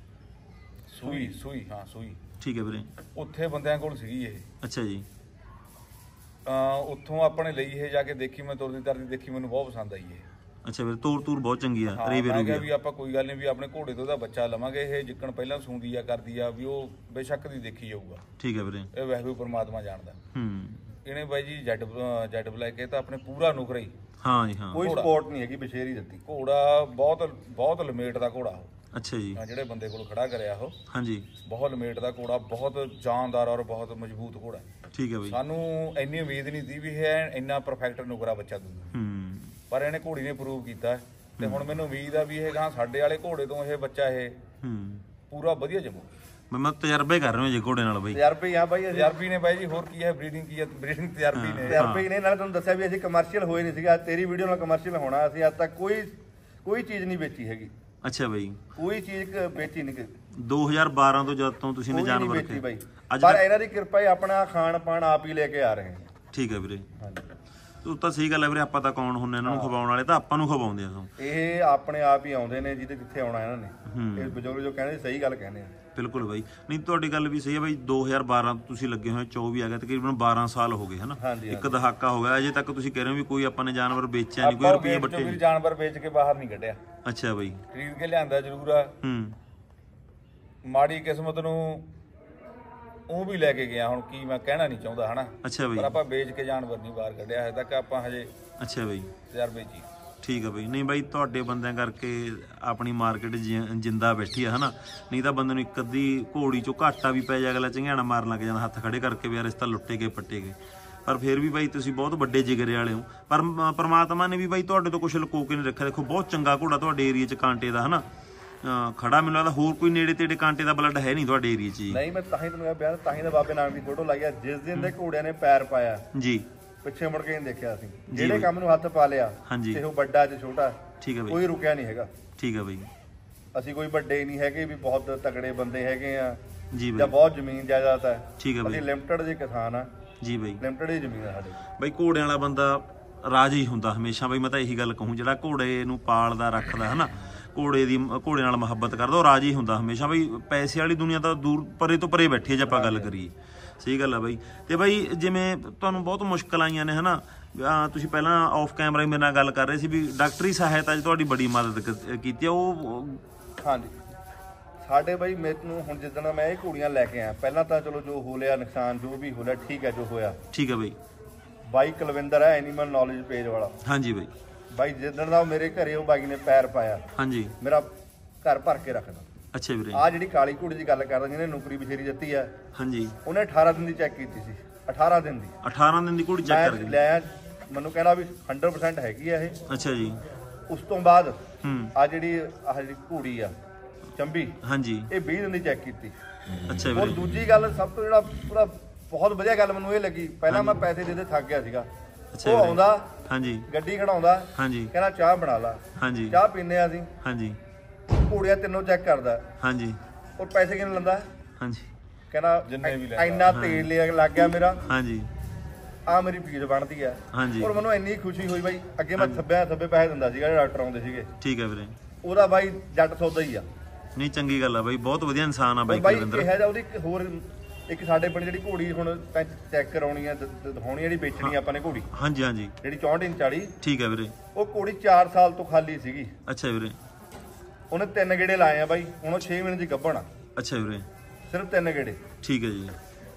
ਸੂਈ ਸੂਈ ਹਾਂ ਸੂਈ। ਠੀਕ ਹੈ ਵੀਰੇ। ਉੱਥੇ ਬੰਦਿਆਂ ਕੋਲ ਸੀਗੀ ਇਹ। ਅੱਛਾ ਜੀ। ਤਾਂ ਉੱਥੋਂ ਆਪਣੇ ਲਈ ਇਹ ਜਾ ਕੇ ਦੇਖੀ, ਮੈਂ ਤੁਰਦੀ ਤਰਦੀ ਦੇਖੀ, ਮੈਨੂੰ ਬਹੁਤ ਪਸੰਦ ਆਈ ਇਹ। ਅੱਛਾ ਵੀਰੇ। ਤੋਰ ਤੂਰ ਬਹੁਤ ਚੰਗੀ ਆ, ਰੇਵੇ ਰੂਵੇ। ਮੈਂ ਕਿਹਾ ਵੀ ਆਪਾਂ ਕੋਈ ਗੱਲ ਨਹੀਂ ਵੀ ਆਪਣੇ ਘੋੜੇ ਤੋਂ ਦਾ ਬੱਚਾ ਲਵਾਂਗੇ, ਇਹ ਜਿੱਕਣ ਪਹਿਲਾਂ ਸੂੰਦੀ ਆ ਕਰਦੀ ਆ ਵੀ ਉਹ ਬੇਸ਼ੱਕ ਦੀ ਦੇਖੀ ਜਾਊਗਾ। ਠੀਕ ਹੈ ਵੀਰੇ। ਇਹ ਵੈਸੇ ਪਰਮਾਤਮਾ ਜਾਣਦਾ। ਹੂੰ। ਇਹਨੇ ਬਾਈ ਜੀ ਜੈਡ ਜੈਡ ਬਲੈਕ ਇਹ ਤਾਂ ਆਪਣੇ ਪੂਰਾ ਨੁਕਰਾ ਹੀ। ਹਾਂ ਜੀ ਹਾਂ। ਕੋਈ ਸਪੋਰਟ ਨਹੀਂ ਹੈਗੀ, ਬਸ਼ੇਰੀ ਦਿੱਤੀ। ਘੋੜਾ ਬਹੁਤ ਬਹੁਤ ਲਮੇਟ ਦਾ ਘੋੜਾ। ਅੱਛਾ ਜੀ। ਜਿਹੜੇ ਬੰਦੇ ਕੋਲ ਖੜਾ ਕਰਿਆ ਉਹ। ਹਾਂਜੀ। ਬਹੁਤ ਲਮੇਟ ਦਾ ਘੋੜਾ, ਬਹੁਤ ਜਾਨਦਾਰ ਔਰ ਬਹੁਤ ਮਜ਼ਬੂਤ ਘੋੜਾ। ਠੀਕ ਹੈ ਬਈ। ਸਾਨੂੰ ਇੰਨੀ ਉਮੀਦ ਨਹੀਂ ਸੀ ਵੀ ਇਹ ਇੰਨਾ ਪਰਫੈਕਟ ਨੁਕਰਾ ਬੱਚਾ ਦੂਗਾ। ਹੂੰ। ਪਰ ਇਹਨੇ ਘੋੜੀ ਨੇ ਪ੍ਰੂਵ ਕੀਤਾ, ਤੇ ਹੁਣ ਮੈਨੂੰ ਉਮੀਦ ਆ ਵੀ ਇਹ ਗਾਂ ਸਾਡੇ ਵਾਲੇ ਘੋੜੇ ਤੋਂ ਇਹ ਬੱਚਾ ਇਹ ਹੂੰ ਪੂਰਾ ਵਧੀਆ ਜੰਮੂ। ਮੈਂ ਤਜਰਬੇ ਕਰ ਰਿਹਾ ਜੀ ਘੋੜੇ ਨਾਲ ਬਾਈ। ਤਜਰਬੇ ਆ ਬਾਈ, ਤਜਰਬੀ ਨੇ ਬਾਈ ਜੀ। ਹੋਰ ਕੀ ਹੈ, ਬਰੀਡਿੰਗ ਕੀ ਹੈ, ਬਰੀਡਿੰਗ ਤਜਰਬੀ ਨੇ। ਤਜਰਬੇ ਨੇ ਨਾਲ ਤੁਹਾਨੂੰ ਦੱਸਿਆ ਵੀ ਅਸੀਂ ਕਮਰਸ਼ੀਅਲ ਹੋਏ ਨਹੀਂ ਸੀਗਾ, ਤੇਰੀ ਵੀਡੀਓ ਨਾਲ ਕਮਰਸ਼ੀਅਲ ਹੋਣਾ। ਅਸੀਂ ਅੱਜ ਤੱਕ ਕੋਈ ਕੋਈ ਚੀਜ਼ ਨਹੀਂ ਵੇਚੀ ਹੈਗੀ। ਅੱਛਾ ਬਾਈ। ਕੋਈ ਚੀਜ਼ ਵੇਚੀ ਨਹੀਂ। ਦੋ ਹਜ਼ਾਰ ਬਾਰਾਂ ਤੋਂ ਜਦ ਤੋਂ ਤੁਸੀਂ ਨੇ ਜਾਨਵਰ ਰੱਖੇ ਬਾਈ, ਪਰ ਇਹਨਾਂ ਦੀ ਕਿਰਪਾ ਹੀ ਆਪਣਾ ਖਾਣ ਪਾਣ ਆਪ ਹੀ ਲੈ ਕੇ ਆ ਰਹੇ ਹਾਂ। ਠੀਕ ਹੈ ਵੀਰੇ। ਹਾਂਜੀ। ਤੂੰ ਤਾਂ ਸਹੀ ਗੱਲ ਹੈ ਵੀਰੇ, ਆਪਾਂ ਤਾਂ ਕੌਣ ਹੁੰਨੇ ਇਹਨਾਂ ਨੂੰ ਖਵਾਉਣ ਵਾਲੇ, ਤਾਂ ਆਪਾਂ ਨੂੰ ਖਵਾਉਂਦੇ ਆ। ਇਹ ਆਪਣੇ ਆਪ ਹੀ ਆਉਂਦੇ ਨੇ ਜਿਹਦੇ ਜਿੱਥੇ ਆਉਣਾ ਇਹਨਾਂ ਨੇ। ਇਹ ਬਜ਼ੁਰਗ ਜੋ ਕਹਿੰਦੇ ਸਹੀ ਗੱਲ ਕਹਿੰਦੇ ਆ। ਬਿਲਕੁਲ ਬਾਈ। ਨਹੀਂ ਤੁਹਾਡੀ ਗੱਲ ਵੀ ਸਹੀ ਹੈ ਬਾਈ। ਦੋ ਹਜ਼ਾਰ ਬਾਰਾਂ ਤੁਸੀਂ ਲੱਗੇ ਹੋਏ, ਚੌਵੀ ਆ ਗਿਆ, ਤਕਰੀਬਨ ਬਾਰਾਂ ਸਾਲ ਹੋ ਗਏ ਹਨਾ। ਇੱਕ ਦਹਾਕਾ ਹੋ ਗਿਆ। ਅਜੇ ਤੱਕ ਤੁਸੀਂ ਕਹਿ ਰਹੇ ਹੋ ਵੀ ਕੋਈ ਆਪਾਂ ਨੇ ਜਾਨਵਰ ਵੇਚਿਆ ਨਹੀਂ, ਕੋਈ ਰੁਪਏ ਬੱਟੇ ਨਹੀਂ। ਜਾਨਵਰ ਵੇਚ ਕੇ ਬਾਹਰ ਨਹੀਂ ਕੱਢਿਆ। ਅੱਛਾ ਬਾਈ। ਖਰੀਦ ਕੇ ਲਿਆਂਦਾ ਜ਼ਰੂਰ ਆ। ਹੂੰ। ਮਾੜੀ ਕਿਸਮਤ ਨੂੰ ਉਹ ਵੀ ਲੈ ਕੇ ਗਿਆ, ਹੁਣ ਕੀ ਮੈਂ ਕਹਿਣਾ ਨਹੀਂ ਚਾਹੁੰਦਾ ਹਨਾ। ਅੱਛਾ ਬਈ। ਪਰ ਆਪਾਂ ਵੇਚ ਕੇ ਜਾਨਵਰ ਨਹੀਂ ਬਾਹਰ ਕੱਢਿਆ ਹੈ ਤੱਕ, ਆਪਾਂ ਹਜੇ ਅੱਛਾ ਬਈ ਤਜਰਬੇ ਜੀ। ਠੀਕ ਆ ਬਈ। ਨਹੀਂ ਬਾਈ ਤੁਹਾਡੇ ਬੰਦਿਆਂ ਕਰਕੇ ਆਪਣੀ ਮਾਰਕੀਟ ਜਿੰਦਾ ਬੈਠੀ ਆ ਹਨਾ, ਨਹੀਂ ਤਾਂ ਬੰਦੇ ਨੂੰ ਇੱਕ ਅੱਧੀ ਘੋੜੀ ਚੋਂ ਘਾਟਾ ਵੀ ਪੈ ਜਾ, ਅਗਲਾ ਚੰਗਿਆਣਾ ਮਾਰਨ ਲੱਗ ਜਾਂਦਾ ਹੱਥ ਖੜੇ ਕਰਕੇ ਵੀ ਯਾਰ ਇਸ ਤਾਂ ਲੁੱਟੇ ਗਏ ਪੱਟੇ ਗਏ। ਪਰ ਫਿਰ ਵੀ ਬਾਈ ਤੁਸੀਂ ਬਹੁਤ ਵੱਡੇ ਜਿਗਰੇ ਵਾਲੇ ਹੋ, ਪਰ ਪਰਮਾਤਮਾ ਨੇ ਵੀ ਬਾਈ ਤੁਹਾਡੇ ਤੋਂ ਕੁਛ ਲੁਕੋ ਕੇ ਨਹੀਂ ਰੱਖਿਆ। ਦੇਖੋ ਬਹੁਤ ਚੰਗਾ ਘੋੜਾ ਤੁਹਾਡੇ ਏਰੀਆ 'ਚ ਕਾਂਟੇ ਦਾ ਹਨਾ ਖੜਾ, ਮੈਨੂੰ ਲੱਗਦਾ ਹੋਰ ਕੋਈ ਨੇੜੇ ਤੇੜੇ ਕਾਂਟੇ ਦਾ ਬਲੱਡ ਹੈ ਨਹੀਂ ਤੁਹਾਡੇ ਏਰੀਆ 'ਚ ਜੀ। ਨਹੀਂ, ਮੈਂ ਤਾਂ ਹੀ ਤੁਹਾਨੂੰ ਇਹ ਬਿਆਨ ਤਾਂ ਹੀ ਦਾ ਬਾਬੇ ਨਾਨਕ ਦੀ ਫੋਟੋ ਲਾਈ ਆ। ਜਿਸ ਦਿਨ ਦੇ ਘੋੜਿਆਂ ਨੇ ਪੈਰ ਪਾਇਆ ਜੀ, ਪਿੱਛੇ ਮੁੜ ਕੇ ਨਹੀਂ ਦੇਖਿਆ ਅਸੀਂ। ਜਿਹੜੇ ਕੰਮ ਨੂੰ ਹੱਥ ਪਾ ਲਿਆ, ਹਾਂਜੀ, ਤੇ ਉਹ ਵੱਡਾ ਤੇ ਛੋਟਾ, ਠੀਕ ਹੈ ਬਈ, ਕੋਈ ਰੁਕਿਆ ਨਹੀਂ ਹੈਗਾ। ਠੀਕ ਹੈ ਬਈ। ਅਸੀਂ ਕੋਈ ਵੱਡੇ ਨਹੀਂ ਹੈਗੇ ਵੀ ਬਹੁਤ ਤਕੜੇ ਬੰਦੇ ਹੈਗੇ ਆ ਜੀ ਜਾਂ ਬਈ, ਬਹੁਤ ਜ਼ਮੀਨ ਜਾਇਦਾਦ ਹੈ। ਠੀਕ ਹੈ ਬਈ। ਅਸੀਂ ਲਿਮਟਿਡ ਜਿਹੇ ਕਿਸਾਨ ਆ ਜੀ ਬਈ, ਲਿਮਟਿਡ ਹੀ ਜ਼ਮੀਨ ਆ ਸਾਡੇ ਬਈ। ਘੋੜਿਆਂ ਵਾਲਾ ਬੰਦਾ ਰਾਜੀ ਹੁੰਦਾ ਹਮੇਸ਼ਾ ਬਈ, ਮੈਂ ਤਾਂ ਇਹੀ ਗੱਲ ਕਹੂੰ, ਜਿਹੜਾ ਘੋੜੇ ਨੂੰ ਪਾਲਦਾ ਰੱਖਦਾ ਹਨਾ, ਘੋੜੇ ਦੀ ਘੋੜੇ ਨਾਲ ਮੁਹੱਬਤ ਕਰਦਾ, ਉਹ ਰਾਜੀ ਹੁੰਦਾ ਹਮੇਸ਼ਾ ਬਈ। ਪੈਸੇ ਵਾਲੀ ਦੁਨੀਆ ਤਾਂ ਦੂਰ ਪਰੇ ਤੋਂ ਪਰੇ ਬੈਠੀ ਹੈ ਜੇ ਆਪਾਂ ਗੱਲ ਕਰੀਏ। ਸਹੀ ਗੱਲ ਆ ਬਈ। ਤੇ ਬਈ ਜਿਵੇਂ ਤੁਹਾਨੂੰ ਬਹੁਤ ਮੁਸ਼ਕਲ ਆਈਆਂ ਨੇ ਹਨਾ, ਤੁਸੀਂ ਪਹਿਲਾਂ ਆਫ ਕੈਮਰਾ ਮੇਰੇ ਨਾਲ ਗੱਲ ਕਰ ਰਹੇ ਸੀ ਵੀ ਡਾਕਟਰੀ ਸਹਾਇਤਾ 'ਚ ਤੁਹਾਡੀ ਬੜੀ ਮਦਦ ਕੀਤੀ ਆ ਉਹ। ਹਾਂਜੀ ਸਾਡੇ ਬਈ ਮੈਨੂੰ ਹੁਣ ਜਿੱਦਣ ਮੈਂ ਇਹ ਘੋੜੀਆਂ ਲੈ ਕੇ ਆਇਆ, ਪਹਿਲਾਂ ਤਾਂ ਚਲੋ ਜੋ ਹੋ ਲਿਆ ਨੁਕਸਾਨ ਜੋ ਵੀ ਹੋ ਲਿਆ ਠੀਕ ਹੈ, ਜੋ ਹੋਇਆ ਠੀਕ ਹੈ ਬਈ। ਬਾਈ ਕੁਲਵਿੰਦਰ ਹੈ ਐਨੀਮਲ ਨੌਲੇਜ ਪੇਜ ਵਾਲਾ। ਹਾਂਜੀ ਬਈ। ਬਾਈ ਜਿੱਦਣ ਦਾ ਮੇਰੇ ਘਰੇ ਉਹ ਬਾਈ ਨੇ ਪੈਰ ਪਾਇਆ, ਹਾਂਜੀ, ਮੇਰਾ ਘਰ ਭਰ ਕੇ ਰੱਖਦਾ। ਅੱਛਾ ਵੀਰੇ। ਆ ਜਿਹੜੀ ਕਾਲੀ ਘੋੜੀ ਦੀ ਗੱਲ ਕਰਦਾ ਜਿਹਨੇ ਨੌਕਰੀ ਬਥੇਰੀ ਦਿੱਤੀ ਆ, ਹਾਂਜੀ, ਉਹਨੇ ਅਠਾਰਾਂ ਦਿਨ ਦੀ ਚੈੱਕ ਕੀਤੀ ਸੀ। ਅਠਾਰਾਂ ਦਿਨ ਦੀ ਅਠਾਰਾਂ ਦਿਨ ਦੀ ਘੋੜੀ ਚੈੱਕ ਕਰ ਗਈ। ਲੈ ਮੈਨੂੰ ਕਹਿੰਦਾ ਵੀ ਸੌ ਪਰਸੈਂਟ ਹੈਗੀ ਆ ਇਹ। ਅੱਛਾ ਜੀ। ਉਸ ਤੋਂ ਬਾਅਦ ਹੂੰ ਆ ਜਿਹੜੀ ਆਹ ਜਿਹੜੀ ਘੋੜੀ ਆ ਚੰਬੀ, ਹਾਂਜੀ, ਇਹ ਵੀਹ ਦਿਨ ਦੀ ਚੈੱਕ ਕੀਤੀ। ਅੱਛਾ ਵੀਰੇ। ਔਰ ਦੂਜੀ ਗੱਲ ਸਭ ਤੋਂ ਜਿਹੜਾ ਪੂਰਾ ਬਹੁਤ ਵਧੀਆ ਗੱਲ ਮੈਨੂੰ ਇਹ ਲੱਗੀ, ਪਹਿਲਾਂ ਮੈਂ ਪੈਸੇ ਦੇ ਦੇ ਥੱਕ ਗਿਆ ਸੀਗਾ। ਉਹ ਆਉਂਦਾ, ਹਾਂਜੀ, ਗੱਡੀ ਖੜਾਉਂਦਾ, ਹਾਂਜੀ, ਕਹਿੰਦਾ ਚਾਹ ਬਣਾ ਲਾ, ਹਾਂਜੀ, ਚਾਹ ਪੀਨੇ ਆ ਅਸੀਂ, ਹਾਂਜੀ, ਘੋੜੀਆਂ ਤਿੰਨੋਂ ਚੈੱਕ ਕਰਦਾ, ਹਾਂਜੀ, ਔਰ ਪੈਸੇ ਕਿੰਨੇ ਲੈਂਦਾ, ਹਾਂਜੀ, ਕਹਿੰਦਾ ਜਿੰਨੇ ਵੀ ਲੈਂਦਾ ਇੰਨਾ ਤੇਲ ਲੱਗ ਗਿਆ ਮੇਰਾ, ਹਾਂਜੀ, ਆ ਮੇਰੀ ਫੀਸ ਬਣਦੀ ਆ, ਹਾਂਜੀ। ਔਰ ਮੈਨੂੰ ਇੰਨੀ ਖੁਸ਼ੀ ਹੋਈ ਬਾਈ, ਅੱਗੇ ਮੈਂ ਥੱਬਿਆਂ ਥੱਬੇ ਪੈਸੇ ਦਿੰਦਾ ਸੀਗਾ ਜਿਹੜੇ ਡਾਕਟਰ ਆਉਂਦੇ ਸੀਗੇ। ਠੀਕ ਹੈ ਵੀਰੇ। ਉਹਦਾ ਬਾਈ ਜੱਟ ਸੌਦਾ ਹੀ ਆ। ਨਹੀਂ ਚੰਗੀ ਗੱਲ ਆ ਬਾਈ, ਬਹੁਤ ਵਧੀਆ ਇਨਸਾਨ ਆ ਬਾਈ ਕੁਲਵਿੰਦਰ। ਇਹ ਹੈ ਉਹਦੀ ਹੋਰ ਇੱਕ ਸਾਡੇ ਪਿੰਡ ਜਿਹੜੀ ਘੋੜੀ ਹੁਣ ਚੈੱਕ ਕਰਾਉਣੀ ਆ, ਦਿਖਾਉਣੀ ਜਿਹੜੀ ਵੇਚਣੀ ਆਪਾਂ ਨੇ ਘੋੜੀ, ਹਾਂਜੀ ਹਾਂਜੀ, ਜਿਹੜੀ ਚੌਂਹਠ ਇੰਚ ਵਾਲੀ। ਠੀਕ ਹੈ ਵੀਰੇ। ਉਹ ਘੋੜੀ ਚਾਰ ਸਾਲ ਤੋਂ ਖਾਲੀ ਸੀਗੀ। ਅੱਛਾ ਵੀਰੇ। ਉਹਨੇ ਤਿੰਨ ਗੇੜੇ ਲਾਏ ਆ ਬਾਈ, ਹੁਣ ਉਹ ਛੇ ਮਹੀਨੇ ਦੀ ਗੱਭਣ ਆ। ਅੱਛਾ ਵੀਰੇ। ਸਿਰਫ ਤਿੰਨ ਗੇੜੇ। ਠੀਕ ਹੈ ਜੀ।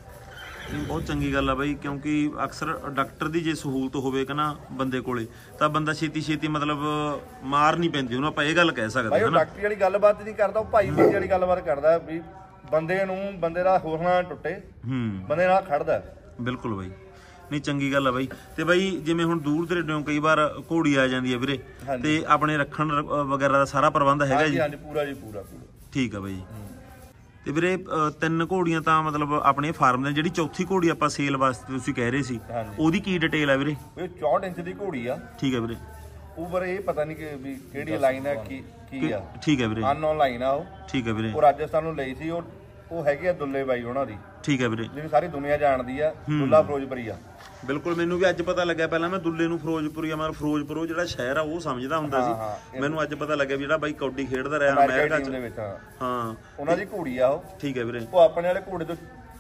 ਬਹੁਤ ਚੰਗੀ ਗੱਲ ਆ ਬਾਈ, ਕਿਉਂਕਿ ਅਕਸਰ ਡਾਕਟਰ ਦੀ ਜੇ ਸਹੂਲਤ ਹੋਵੇ ਕਿ ਨਾ ਬੰਦੇ ਕੋਲੇ, ਤਾਂ ਬੰਦਾ ਛੇਤੀ ਛੇਤੀ ਮਤਲਬ ਮਾਰ ਨਹੀਂ ਪੈਂਦੀ ਉਹਨੂੰ, ਆਪਾਂ ਇਹ ਗੱਲ ਕਹਿ ਸਕਦੇ ਹਾਂ। ਡਾਕਟਰੀ ਵਾਲੀ ਗੱਲਬਾਤ ਨਹੀਂ ਕਰਦਾ, ਉਹ ਭਾਈ ਬੰਦੇ ਵਾਲੀ ਗੱਲਬਾਤ ਕਰਦਾ ਵੀ ਬੰਦੇ ਨੂੰ ਬੰਦੇ ਦਾ ਹੌਸਲਾ ਟੁੱਟੇ, ਹੂੰ, ਬੰਦੇ ਨਾਲ ਖੜਦਾ। ਬਿਲਕੁਲ ਬਾਈ। ਨਹੀਂ ਚੰਗੀ ਗੱਲ ਆ ਬਾਈ। ਤੇ ਬਾਈ ਜਿਵੇਂ ਹੁਣ ਦੂਰ ਦਰੇਡੋਂ ਕਈ ਵਾਰ ਘੋੜੀ ਆ ਜਾਂਦੀ ਹੈ ਵੀਰੇ, ਤੇ ਆਪਣੇ ਰੱਖਣ ਵਗੈਰਾ ਦਾ ਸਾਰਾ ਪ੍ਰਬੰਧ ਹੈਗਾ ਜੀ? ਹਾਂਜੀ ਪੂਰਾ ਜੀ, ਪੂਰਾ ਪੂਰਾ। ਠੀਕ ਆ ਬਾਈ। ਤੇ ਵੀਰੇ ਤਿੰਨ ਘੋੜੀਆਂ ਤਾਂ ਮਤਲਬ ਆਪਣੇ ਫਾਰਮ ਦੇ, ਜਿਹੜੀ ਚੌਥੀ ਘੋੜੀ ਆਪਾਂ ਸੇਲ ਵਾਸਤੇ ਤੁਸੀਂ ਕਹਿ ਰਹੇ ਸੀ, ਉਹਦੀ ਕੀ ਡਿਟੇਲ ਆ ਵੀਰੇ? ਇਹ ਚੌਂਹਠ ਇੰਚ ਦੀ ਘੋੜੀ ਆ। ਠੀਕ ਹੈ ਵੀਰੇ। ਉਹ ਪਰ ਇਹ ਪਤਾ ਨਹੀਂ ਕਿ ਵੀ ਕਿਹੜੀ ਲਾਈਨ ਹੈ, ਕੀ ਕੀ ਆ। ਠੀਕ ਹੈ ਵੀਰੇ। ਅਨਨੋਨ ਲਾਈਨ ਆ ਉਹ। ਠੀਕ ਹੈ ਵੀਰੇ। ਉਹ ਰਾਜਸਥਾਨ ਨੂੰ ਲਈ ਸੀ, ਉਹ ਉਹ ਹੈਗੀ ਆ ਦੁੱਲੇ ਬਾਈ ਉਹਨਾਂ ਦੀ। ਠੀਕ ਹੈ ਵੀਰੇ। ਜਿਹਨੂੰ ਸਾਰੀ ਦੁਨੀਆ ਜਾਣਦੀ ਆ, ਦੁੱਲਾ ਫਿਰੋਜ਼ਪੁਰੀ ਆ। ਬਿਲਕੁਲ, ਮੈਨੂੰ ਵੀ ਅੱਜ ਪਤਾ ਲੱਗਿਆ। ਪਹਿਲਾਂ ਮੈਂ ਦੁੱਲੇ ਨੂੰ ਫਿਰੋਜ਼ਪੁਰੀ ਆ, ਮੈਂ ਫਿਰੋਜ਼ਪੁਰ ਉਹ ਜਿਹੜਾ ਸ਼ਹਿਰ ਆ ਉਹ ਸਮਝਦਾ ਹੁੰਦਾ ਸੀ। ਮੈਨੂੰ ਅੱਜ ਪਤਾ ਲੱਗਿਆ ਵੀ ਜਿਹੜਾ ਬਾਈ ਕੌਡੀ ਖੇਡਦਾ ਰਿਹਾ ਅਮਰੀਕਾ ਚ, ਹਾਂ, ਉਹਨਾਂ ਦੀ ਘੋੜੀ ਆ ਉਹ। ਠੀਕ ਹੈ ਵੀਰੇ। ਉਹ ਆਪਣੇ ਵਾਲੇ ਘੋੜੇ ਤੋਂ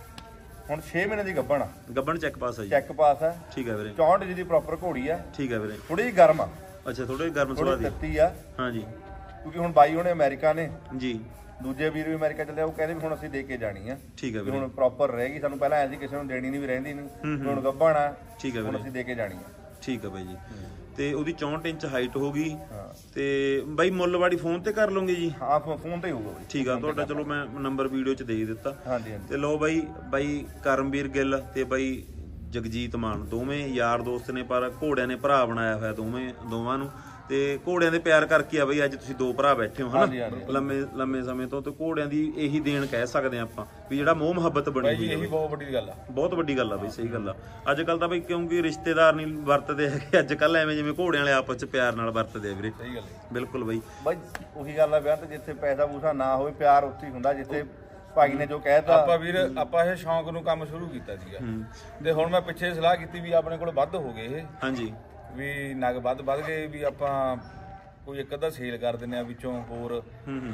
ਹੁਣ ਛੇ ਮਹੀਨੇ ਦੀ ਗੱਭਣ ਆ। ਗੱਭਣ ਚੈੱਕ ਪਾਸ ਆ ਜੀ? ਚੈੱਕ ਪਾਸ ਆ। ਠੀਕ ਹੈ ਵੀਰੇ। ਚੌਂਹਠ ਇੰਚ ਦੀ ਪ੍ਰੋਪਰ ਘੋੜੀ ਆ। ਠੀਕ ਹੈ ਵੀਰੇ। ਥੋੜੀ ਜਿਹੀ ਗਰਮ ਆ। ਅੱਛਾ, ਥੋੜੀ ਗਰਮ ਸੁਭਾਅ ਦੀ। ਥੋੜੀ ਆ। ਹਾਂਜੀ, ਕਿਉਂਕਿ ਹੁਣ ਬਾਈ ਉਹਨੇ ਅਮਰੀਕਾ ਨੇ ਜੀ, ਦੂਜੇ ਵੀਰ ਵੀ ਅਮਰੀਕਾ ਚੱਲਿਆ, ਉਹ ਕਹਿੰਦੇ ਵੀ ਹੁਣ ਅਸੀਂ ਦੇ ਕੇ ਜਾਣੀ ਆ। ਠੀਕ ਹੈ ਵੀਰੇ। ਹੁਣ ਪ੍ਰੋਪਰ ਰਹੇਗੀ, ਸਾਨੂੰ ਪਹਿਲਾਂ ਐ ਸੀ ਕਿਸੇ ਨੂੰ ਦੇਣੀ ਨਹੀਂ ਵੀ ਰਹਿੰਦੀ ਨਹੀਂ, ਹੁਣ ਗੱਭਣ ਆ। ਠੀਕ ਹੈ ਵੀਰੇ। ਹੁਣ ਅਸੀਂ ਦੇ ਕੇ ਜਾਣੀ ਆ। ਠੀਕ ਹੈ ਬਾਈ ਜੀ। ਤੇ ਉਹਦੀ ਚੌਂਹਠ ਇੰਚ ਹਾਈਟ ਹੋ ਗਈ। ਤੇ ਬਾਈ ਮੁੱਲਵਾੜੀ ਫੋਨ ਤੇ ਕਰ ਲਓਗੇ ਜੀ? ਹਾਂ, ਫੋਨ ਤੇ ਹੋਊਗਾ। ਠੀਕ ਆ ਤੁਹਾਡਾ, ਚਲੋ ਮੈਂ ਨੰਬਰ ਵੀਡੀਓ 'ਚ ਦੇ ਦਿੱਤਾ। ਹਾਂਜੀ ਹਾਂਜੀ। ਤੇ ਲਓ ਬਾਈ, ਬਾਈ ਕਰਮਵੀਰ ਗਿੱਲ ਤੇ ਬਾਈ ਜਗਜੀਤ ਮਾਨ ਦੋਵੇਂ ਯਾਰ ਦੋਸਤ ਨੇ, ਪਰ ਘੋੜਿਆਂ ਨੇ ਭਰਾ ਬਣਾਇਆ ਹੋਇਆ ਦੋਵੇਂ ਦੋਵਾਂ ਨੂੰ। ਤੇ ਘੋੜਿਆਂ ਦੇ ਪਿਆਰ ਕਰਕੇ ਆ ਬਈ ਅੱਜ ਤੁਸੀਂ ਦੋ ਭਰਾ ਬੈਠੇ ਹੋ ਹਨਾ, ਲੰਮੇ ਲੰਮੇ ਸਮੇਂ ਤੋਂ। ਤੇ ਘੋੜਿਆਂ ਦੀ ਇਹੀ ਦੇਣ ਕਹਿ ਸਕਦੇ ਆ ਆਪਾਂ ਵੀ ਜਿਹੜਾ ਮੋਹ ਮੁਹੱਬਤ ਬਣੀ ਹੋਈ ਹੈ, ਬਹੁਤ ਵੱਡੀ ਗੱਲ ਆ। ਬਹੁਤ ਵੱਡੀ ਗੱਲ ਆ ਬਈ, ਸਹੀ ਗੱਲ ਆ। ਅੱਜ ਕੱਲ ਤਾਂ ਬਈ ਕਿਉਂਕਿ ਰਿਸ਼ਤੇਦਾਰ ਨਹੀਂ ਵਰਤਦੇ ਹੈਗੇ ਅੱਜ ਕੱਲ, ਐਵੇਂ ਜਿਵੇਂ ਘੋੜਿਆਂ ਵਾਲੇ ਆਪਸ ਚ ਪਿਆਰ ਨਾਲ ਵਰਤਦੇ ਆ ਵੀਰੇ। ਸਹੀ ਗੱਲ ਹੈ। ਬਿਲਕੁਲ ਬਈ। ਬਈ ਉਹੀ ਗੱਲ ਆ, ਵਿਆਹ ਤੇ ਜਿੱਥੇ ਪੈਸਾ ਪੂਸਾ ਨਾ ਹੋਵੇ, ਪਿਆਰ ਉੱਥੇ ਹੀ ਹੁੰਦਾ ਜਿੱਥੇ ਭਾਈ ਨੇ ਜੋ ਕਹਿਤਾ। ਆਪਾਂ ਵੀਰ ਆਪਾਂ ਇਹ ਸ਼ੌਂਕ ਨੂੰ ਕੰਮ ਸ਼ੁਰੂ ਕੀਤਾ ਸੀਗਾ, ਤੇ ਹੁਣ ਮੈਂ ਪਿੱਛੇ ਸਲਾਹ ਕੀਤੀ ਵੀ ਆਪਣੇ ਕੋਲ ਵੱਧ ਹੋ ਗਏ ਇਹ, ਹਾਂਜੀ, ਵੀ ਨਗ ਵੱਧ ਵੱਧ ਗਏ, ਵੀ ਆਪਾਂ ਕੋਈ ਇੱਕ ਅੱਧਾ ਸੇਲ ਕਰ ਦਿੰਦੇ ਆ ਵਿੱਚੋਂ ਹੋਰ,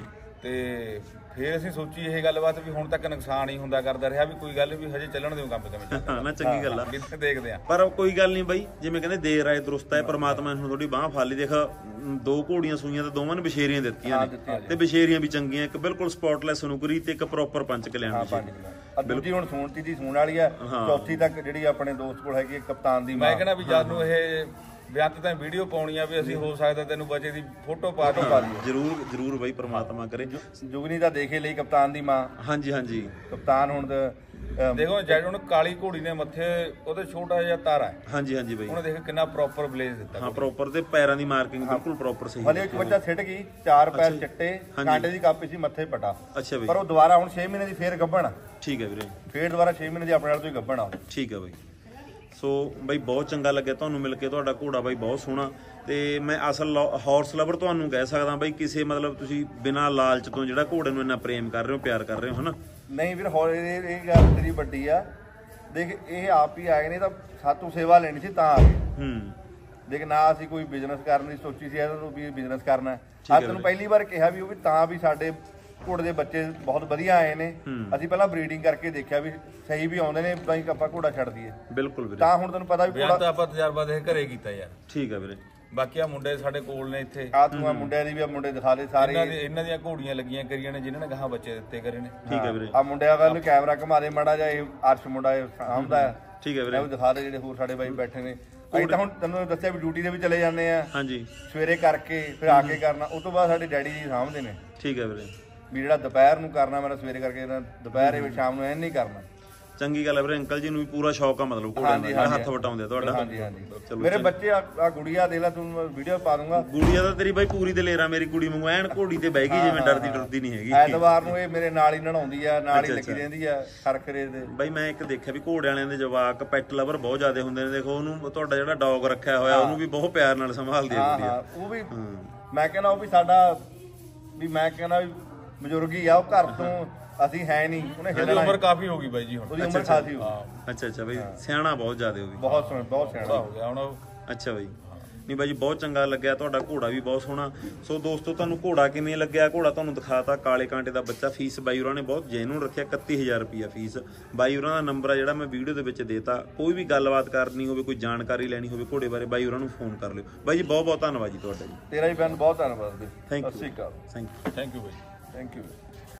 ਤੇ ਫਿਰ ਅਸੀਂ ਸੋਚੀ ਇਹ ਗੱਲਬਾਤ ਵੀ ਹੁਣ ਤੱਕ ਨੁਕਸਾਨ ਹੀ ਹੁੰਦਾ ਕਰਦਾ ਰਿਹਾ, ਵੀ ਕੋਈ ਗੱਲ ਵੀ ਹਜੇ ਚੱਲਣ ਦਿਓ ਕੰਮ ਕਿਵੇਂ ਚੱਲਦਾ ਨਾ ਚੰਗੀ ਗੱਲ ਆ, ਕਿੱਥੇ ਦੇਖਦੇ ਆ। ਪਰ ਕੋਈ ਗੱਲ ਨਹੀਂ ਬਾਈ, ਜਿਵੇਂ ਕਹਿੰਦੇ ਦੇਰ ਆਏ ਦਰੁਸਤ ਆਏ, ਪ੍ਰਮਾਤਮਾ ਨੇ ਹੁਣ ਥੋੜੀ ਬਾਹ ਫਾਲੀ। ਦੇਖ ਦੋ ਘੋੜੀਆਂ ਸੂਈਆਂ ਤੇ ਦੋਵਾਂ ਨੇ ਬਸ਼ੇਰੀਆਂ ਦਿੱਤੀਆਂ ਨੇ, ਤੇ ਬਸ਼ੇਰੀਆਂ ਵੀ ਚੰਗੀਆਂ, ਇੱਕ ਬਿਲਕੁਲ ਸਪੌਟਲੈਸ ਨੁਕਰੀ ਤੇ ਇੱਕ ਪ੍ਰੋਪਰ ਪੰਚ ਕਲਿਆਣ ਦੀ। ਦੂਜੀ ਹੁਣ ਸੂਣਤੀ ਦੀ ਸੂਣ ਵਾਲੀ ਆ, ਚੌਥੀ ਤੱਕ ਜਿਹੜੀ ਆਪਣੇ ਦੋਸਤ ਕੋਲ ਹੈਗੀ ਕਪਤਾਨ ਦੀ। ਮੈਂ ਕਹਿੰਦਾ ਵੀ ਜਦ ਨੂੰ ਇਹ ਬਿਆੰਤ ਤਾਂ ਵੀਡੀਓ ਪਾਉਣੀ ਆ ਵੀ ਅਸੀਂ ਹੋ ਸਕਦਾ ਤੈਨੂੰ ਬੱਚੇ ਦੀ ਫੋਟੋ ਪਾ ਦੋ ਪਾ ਦਿਓ। ਜਰੂਰ ਜਰੂਰ ਬਾਈ, ਪ੍ਰਮਾਤਮਾ ਕਰੇ। ਜੁਗਨੀ ਦਾ ਦੇਖੇ ਲਈ ਕਪਤਾਨ ਦੀ ਮਾਂ। ਹਾਂਜੀ ਹਾਂਜੀ, ਕਪਤਾਨ ਹੁਣ ਦੇਖੋ ਜੈਡ ਹੁਣ ਕਾਲੀ ਘੋੜੀ ਨੇ ਮੱਥੇ ਉਹਦੇ ਛੋਟਾ ਜਿਹਾ ਤਾਰਾ ਹੈ। ਹਾਂਜੀ ਹਾਂਜੀ ਬਾਈ, ਉਹਨੇ ਦੇਖ ਕਿੰਨਾ ਪ੍ਰੋਪਰ ਬਲੇਜ਼ ਦਿੱਤਾ। ਹਾਂ ਪ੍ਰੋਪਰ, ਤੇ ਪੈਰਾਂ ਦੀ ਮਾਰਕਿੰਗ ਬਿਲਕੁਲ ਪ੍ਰੋਪਰ ਸਹੀ। ਹਲੇ ਇੱਕ ਬੱਚਾ ਸਿੱਟ ਗਈ, ਚਾਰ ਪੈਰ ਚਿੱਟੇ, ਕਾਂਟੇ ਦੀ ਕਾਪੀ ਸੀ, ਮੱਥੇ ਪਟਾ। ਅੱਛਾ ਬਾਈ, ਪਰ ਉਹ ਦੁਬਾਰਾ ਹੁਣ ਛੇ ਮਹੀਨੇ ਦੀ ਫੇਰ ਗੱਭਣ। ਠੀਕ ਹੈ ਵੀਰੇ, ਫੇਰ ਦੁਬਾਰਾ ਛੇ ਮਹੀਨੇ ਦੀ ਆਪਣੇ ਨਾਲ ਤੋਂ ਹੀ ਗੱਭਣ ਆ। ਠੀਕ ਹੈ ਬਾਈ। ਸੋ ਬਾਈ ਬਹੁਤ ਚੰਗਾ ਲੱਗਿਆ ਤੁਹਾਨੂੰ ਮਿਲ ਕੇ, ਤੁਹਾਡਾ ਘੋੜਾ ਬਾਈ ਬਹੁਤ ਸੋਹਣਾ। ਤੇ ਮੈਂ ਅਸਲ ਹਾਰਸ ਲਵਰ ਤੁਹਾਨੂੰ ਕਹਿ ਸਕਦਾ ਬਾਈ, ਕਿਸੇ ਮਤਲਬ ਤੁਸੀਂ ਬਿਨਾਂ ਲਾਲਚ ਤੋਂ ਜਿਹੜਾ ਘੋੜੇ ਨੂੰ ਇੰਨਾ ਪ੍ਰੇਮ ਕਰ ਰਹੇ ਹੋ, ਪਿਆਰ ਕਰ ਰਹੇ ਹੋ, ਹਨਾ? ਨਹੀਂ ਵੀਰ, ਹੋਰ ਇਹ ਇਹ ਗੱਲ ਤੇਰੀ ਵੱਡੀ ਆ। ਦੇਖ ਇਹ ਆਪ ਹੀ ਆਏ ਨੇ, ਤਾਂ ਸਾਤੋਂ ਸੇਵਾ ਲੈਣੀ ਸੀ ਤਾਂ ਆ ਗਏ। ਹੂੰ, ਦੇਖ ਨਾ ਅਸੀਂ ਕੋਈ ਬਿਜ਼ਨਸ ਕਰਨ ਦੀ ਸੋਚੀ ਸੀ ਇਹਨਾਂ ਨੂੰ ਵੀ ਬਿਜ਼ਨਸ ਕਰਨਾ। ਆ ਤੈਨੂੰ ਪਹਿਲੀ ਵਾਰ ਕਿਹਾ ਵੀ ਉਹ ਵੀ ਤਾਂ ਵੀ ਸਾਡੇ ਘੋੜੇ ਦੇ ਬੱਚੇ ਬਹੁਤ ਵਧੀਆ ਆਏ ਨੇ। ਅਸੀਂ ਪਹਿਲਾਂ ਬਰੀਡਿੰਗ ਕਰਕੇ ਦੇਖਿਆ ਵੀ ਸਹੀ ਵੀ ਆਉਂਦੇ ਨੇ, ਤਾਂ ਹੀ ਆਪਾਂ ਘੋੜਾ ਛੱਡ ਦਈਏ। ਬਿਲਕੁਲ ਵੀਰੇ, ਤਾਂ ਹੁਣ ਤੈਨੂੰ ਪਤਾ ਵੀ ਘੋੜਾ ਤਾਂ ਆਪਾਂ ਤਜਰਬਾ ਦੇ ਘਰੇ ਕੀਤਾ ਯਾਰ। ਠੀਕ ਆ ਵੀਰੇ। ਬਾਕੀ ਆ ਮੁੰਡੇ ਸਾਡੇ ਕੋਲ ਨੇ ਇੱਥੇ, ਆ ਤੂੰ ਆ ਮੁੰਡਿਆਂ ਦੀ ਵੀ, ਆ ਮੁੰਡੇ ਦਿਖਾ ਦੇ ਸਾਰੇ। ਇਹਨਾਂ ਦੇ ਇਹਨਾਂ ਦੀਆਂ ਘੋੜੀਆਂ ਲੱਗੀਆਂ ਕਰੀਆਂ ਨੇ ਜਿਨ੍ਹਾਂ ਨੇ ਗਾਹਾਂ ਬੱਚੇ ਦਿੱਤੇ ਕਰੇ ਨੇ। ਠੀਕ ਆ ਵੀਰੇ। ਆ ਮੁੰਡਿਆਂ ਵੱਲ ਕੈਮਰਾ ਘੁਮਾ ਦੇ ਮਾੜਾ ਜਿਹਾ, ਇਹ ਅਰਸ਼ ਮੁੰਡਾ ਇਹ ਸਾਂਭਦਾ ਹੈ। ਠੀਕ ਹੈ ਵੀਰੇ, ਉਹ ਦਿਖਾ ਦੇ ਜਿਹੜੇ ਹੋਰ ਸਾਡੇ ਬਾਈ ਬੈਠੇ ਨੇ। ਅਸੀਂ ਤਾਂ ਹੁਣ ਤੈਨੂੰ ਦੱਸਿਆ ਵੀ ਡਿਊਟੀ ਦੇ ਵੀ ਚਲੇ ਜਾਂਦੇ ਆ। ਹਾਂਜੀ, ਸਵੇਰੇ ਕਰਕੇ ਫਿਰ ਆ ਕੇ ਕਰਨਾ, ਉਸ ਤੋਂ ਬਾਅਦ ਸਾਡੇ ਡੈਡੀ ਜੀ ਸਾਂਭਦੇ ਨੇ। ਠੀਕ ਹੈ ਵੀਰੇ, ਵੀ ਜਿਹੜਾ ਦੁਪਹਿਰ ਨੂੰ ਕਰਨਾ ਮੇਰਾ ਸਵੇਰੇ ਕਰਕੇ, ਦੁਪਹਿਰੇ ਵੀ ਸ਼ਾਮ ਨੂੰ ਐਨ ਨਹੀਂ ਕਰਨਾ। ਚੰਗੀ ਗੱਲ ਹੈ ਵੀਰੇ। ਅੰਕਲ ਜੀ ਨੂੰ ਵੀ ਪੂਰਾ ਸ਼ੌਕ ਆ ਮਤਲਬ ਘੋੜਿਆਂ ਦਾ, ਜਿਹੜਾ ਹੱਥ ਵਟਾਉਂਦੇ ਤੁਹਾਡਾ। ਹਾਂਜੀ ਹਾਂਜੀ, ਮੇਰੇ ਬੱਚੇ ਆ ਗੁੜੀਆ ਦੇ ਲਾ, ਤੂੰ ਵੀਡੀਓ ਪਾ ਦੂੰਗਾ। ਗੁੜੀਆ ਤਾਂ ਤੇਰੀ ਬਾਈ ਪੂਰੀ ਦਲੇਰਾ, ਮੇਰੀ ਕੁੜੀ ਵਾਂਗੂ ਐਨ ਘੋੜੀ ਤੇ ਬਹਿ ਗਈ, ਜਿਵੇਂ ਡਰਦੀ ਡਰਦੀ ਨਹੀਂ ਹੈਗੀ। ਐਤਵਾਰ ਨੂੰ ਇਹ ਮੇਰੇ ਨਾਲ ਹੀ ਨਹਾਉਂਦੀ ਆ, ਨਾਲ ਹੀ ਲੱਗੀ ਰਹਿੰਦੀ ਆ ਖਰਖਰੇ ਦੇ। ਬਾਈ ਮੈਂ ਇੱਕ ਦੇਖਿਆ ਵੀ ਘੋੜੇ ਵਾਲਿਆਂ ਦੇ ਜਵਾਕ ਪੈਟ ਲਵਰ ਬਹੁਤ ਜ਼ਿਆਦਾ ਹੁੰਦੇ ਨੇ। ਦੇਖੋ ਉਹਨੂੰ, ਤੁਹਾਡਾ ਜਿਹੜਾ ਡੌਗ ਰੱਖਿਆ ਹੋਇਆ ਉਹਨੂੰ ਵੀ ਬਹੁਤ ਪਿਆਰ ਨਾਲ ਸੰਭਾਲਦੀ ਆ ਗੁੜੀਆ। ਉਹ ਵੀ ਮੈਂ ਕਹਿੰਦਾ ਉਹ ਵੀ ਸਾਡਾ ਵੀ, ਮੈਂ ਕਹਿੰਦਾ ਵੀ ਬਜ਼ੁਰਗ ਹੀ ਆ ਉਹ, ਘਰ ਤੋਂ ਅਸੀਂ ਹੈ ਨਹੀਂ। ਉਹਨੇ ਉਮਰ ਕਾਫੀ ਹੋ ਗਈ ਬਾਈ ਜੀ ਹੁਣ, ਉਹਦੀ ਉਮਰ ਖਾਸੀ ਹੋ ਗਈ। ਅੱਛਾ ਅੱਛਾ ਬਾਈ, ਸਿਆਣਾ ਬਹੁਤ ਜ਼ਿਆਦਾ ਉਹ ਵੀ, ਬਹੁਤ ਸੋਹਣਾ, ਬਹੁਤ ਸਿਆਣਾ ਹੋ ਗਿਆ ਹੁਣ। ਅੱਛਾ ਬਾਈ, ਨਹੀਂ ਬਾਈ ਜੀ ਬਹੁਤ ਚੰਗਾ ਲੱਗਿਆ, ਤੁਹਾਡਾ ਘੋੜਾ ਵੀ ਬਹੁਤ ਸੋਹਣਾ। ਸੋ ਦੋਸਤੋ ਤੁਹਾਨੂੰ ਘੋੜਾ ਕਿਵੇਂ ਲੱਗਿਆ? ਘੋੜਾ ਤੁਹਾਨੂੰ ਦਿਖਾਤਾ, ਕਾਲੇ ਕਾਂਟੇ ਦਾ ਬੱਚਾ। ਫੀਸ ਬਾਈ ਹੋਰਾਂ ਨੇ ਬਹੁਤ ਜੈਨੂਨ ਰੱਖਿਆ, ਇਕੱਤੀ ਹਜ਼ਾਰ ਰੁਪਈਆ ਫੀਸ। ਬਾਈ ਹੋਰਾਂ ਦਾ ਨੰਬਰ ਆ ਜਿਹੜਾ ਮੈਂ ਵੀਡੀਓ ਦੇ ਵਿੱਚ ਦੇਤਾ। ਕੋਈ ਵੀ ਗੱਲਬਾਤ ਕਰਨੀ ਹੋਵੇ, ਕੋਈ ਜਾਣਕਾਰੀ ਲੈਣੀ ਹੋਵੇ ਘੋੜੇ ਬਾਰੇ, ਬਾਈ ਹੋਰਾਂ ਨੂੰ ਫੋਨ ਕਰ ਲਿਓ। ਬਾਈ ਜੀ ਬਹੁਤ ਬਹੁਤ ਧੰਨਵਾਦ ਜੀ ਤੁਹਾਡਾ ਜੀ। ਤੇਰਾ ਵੀ ਬਹੁਤ ਧੰਨਵਾਦ। ਥੈਂਕ ਯੂ, ਸਤਿ ਸ਼੍ਰੀ ਅਕਾਲ। ਥੈਂਕ ਯੂ, ਥੈਂਕ ਯੂ ਬਾਈ, ਥੈਂਕ ਯੂ।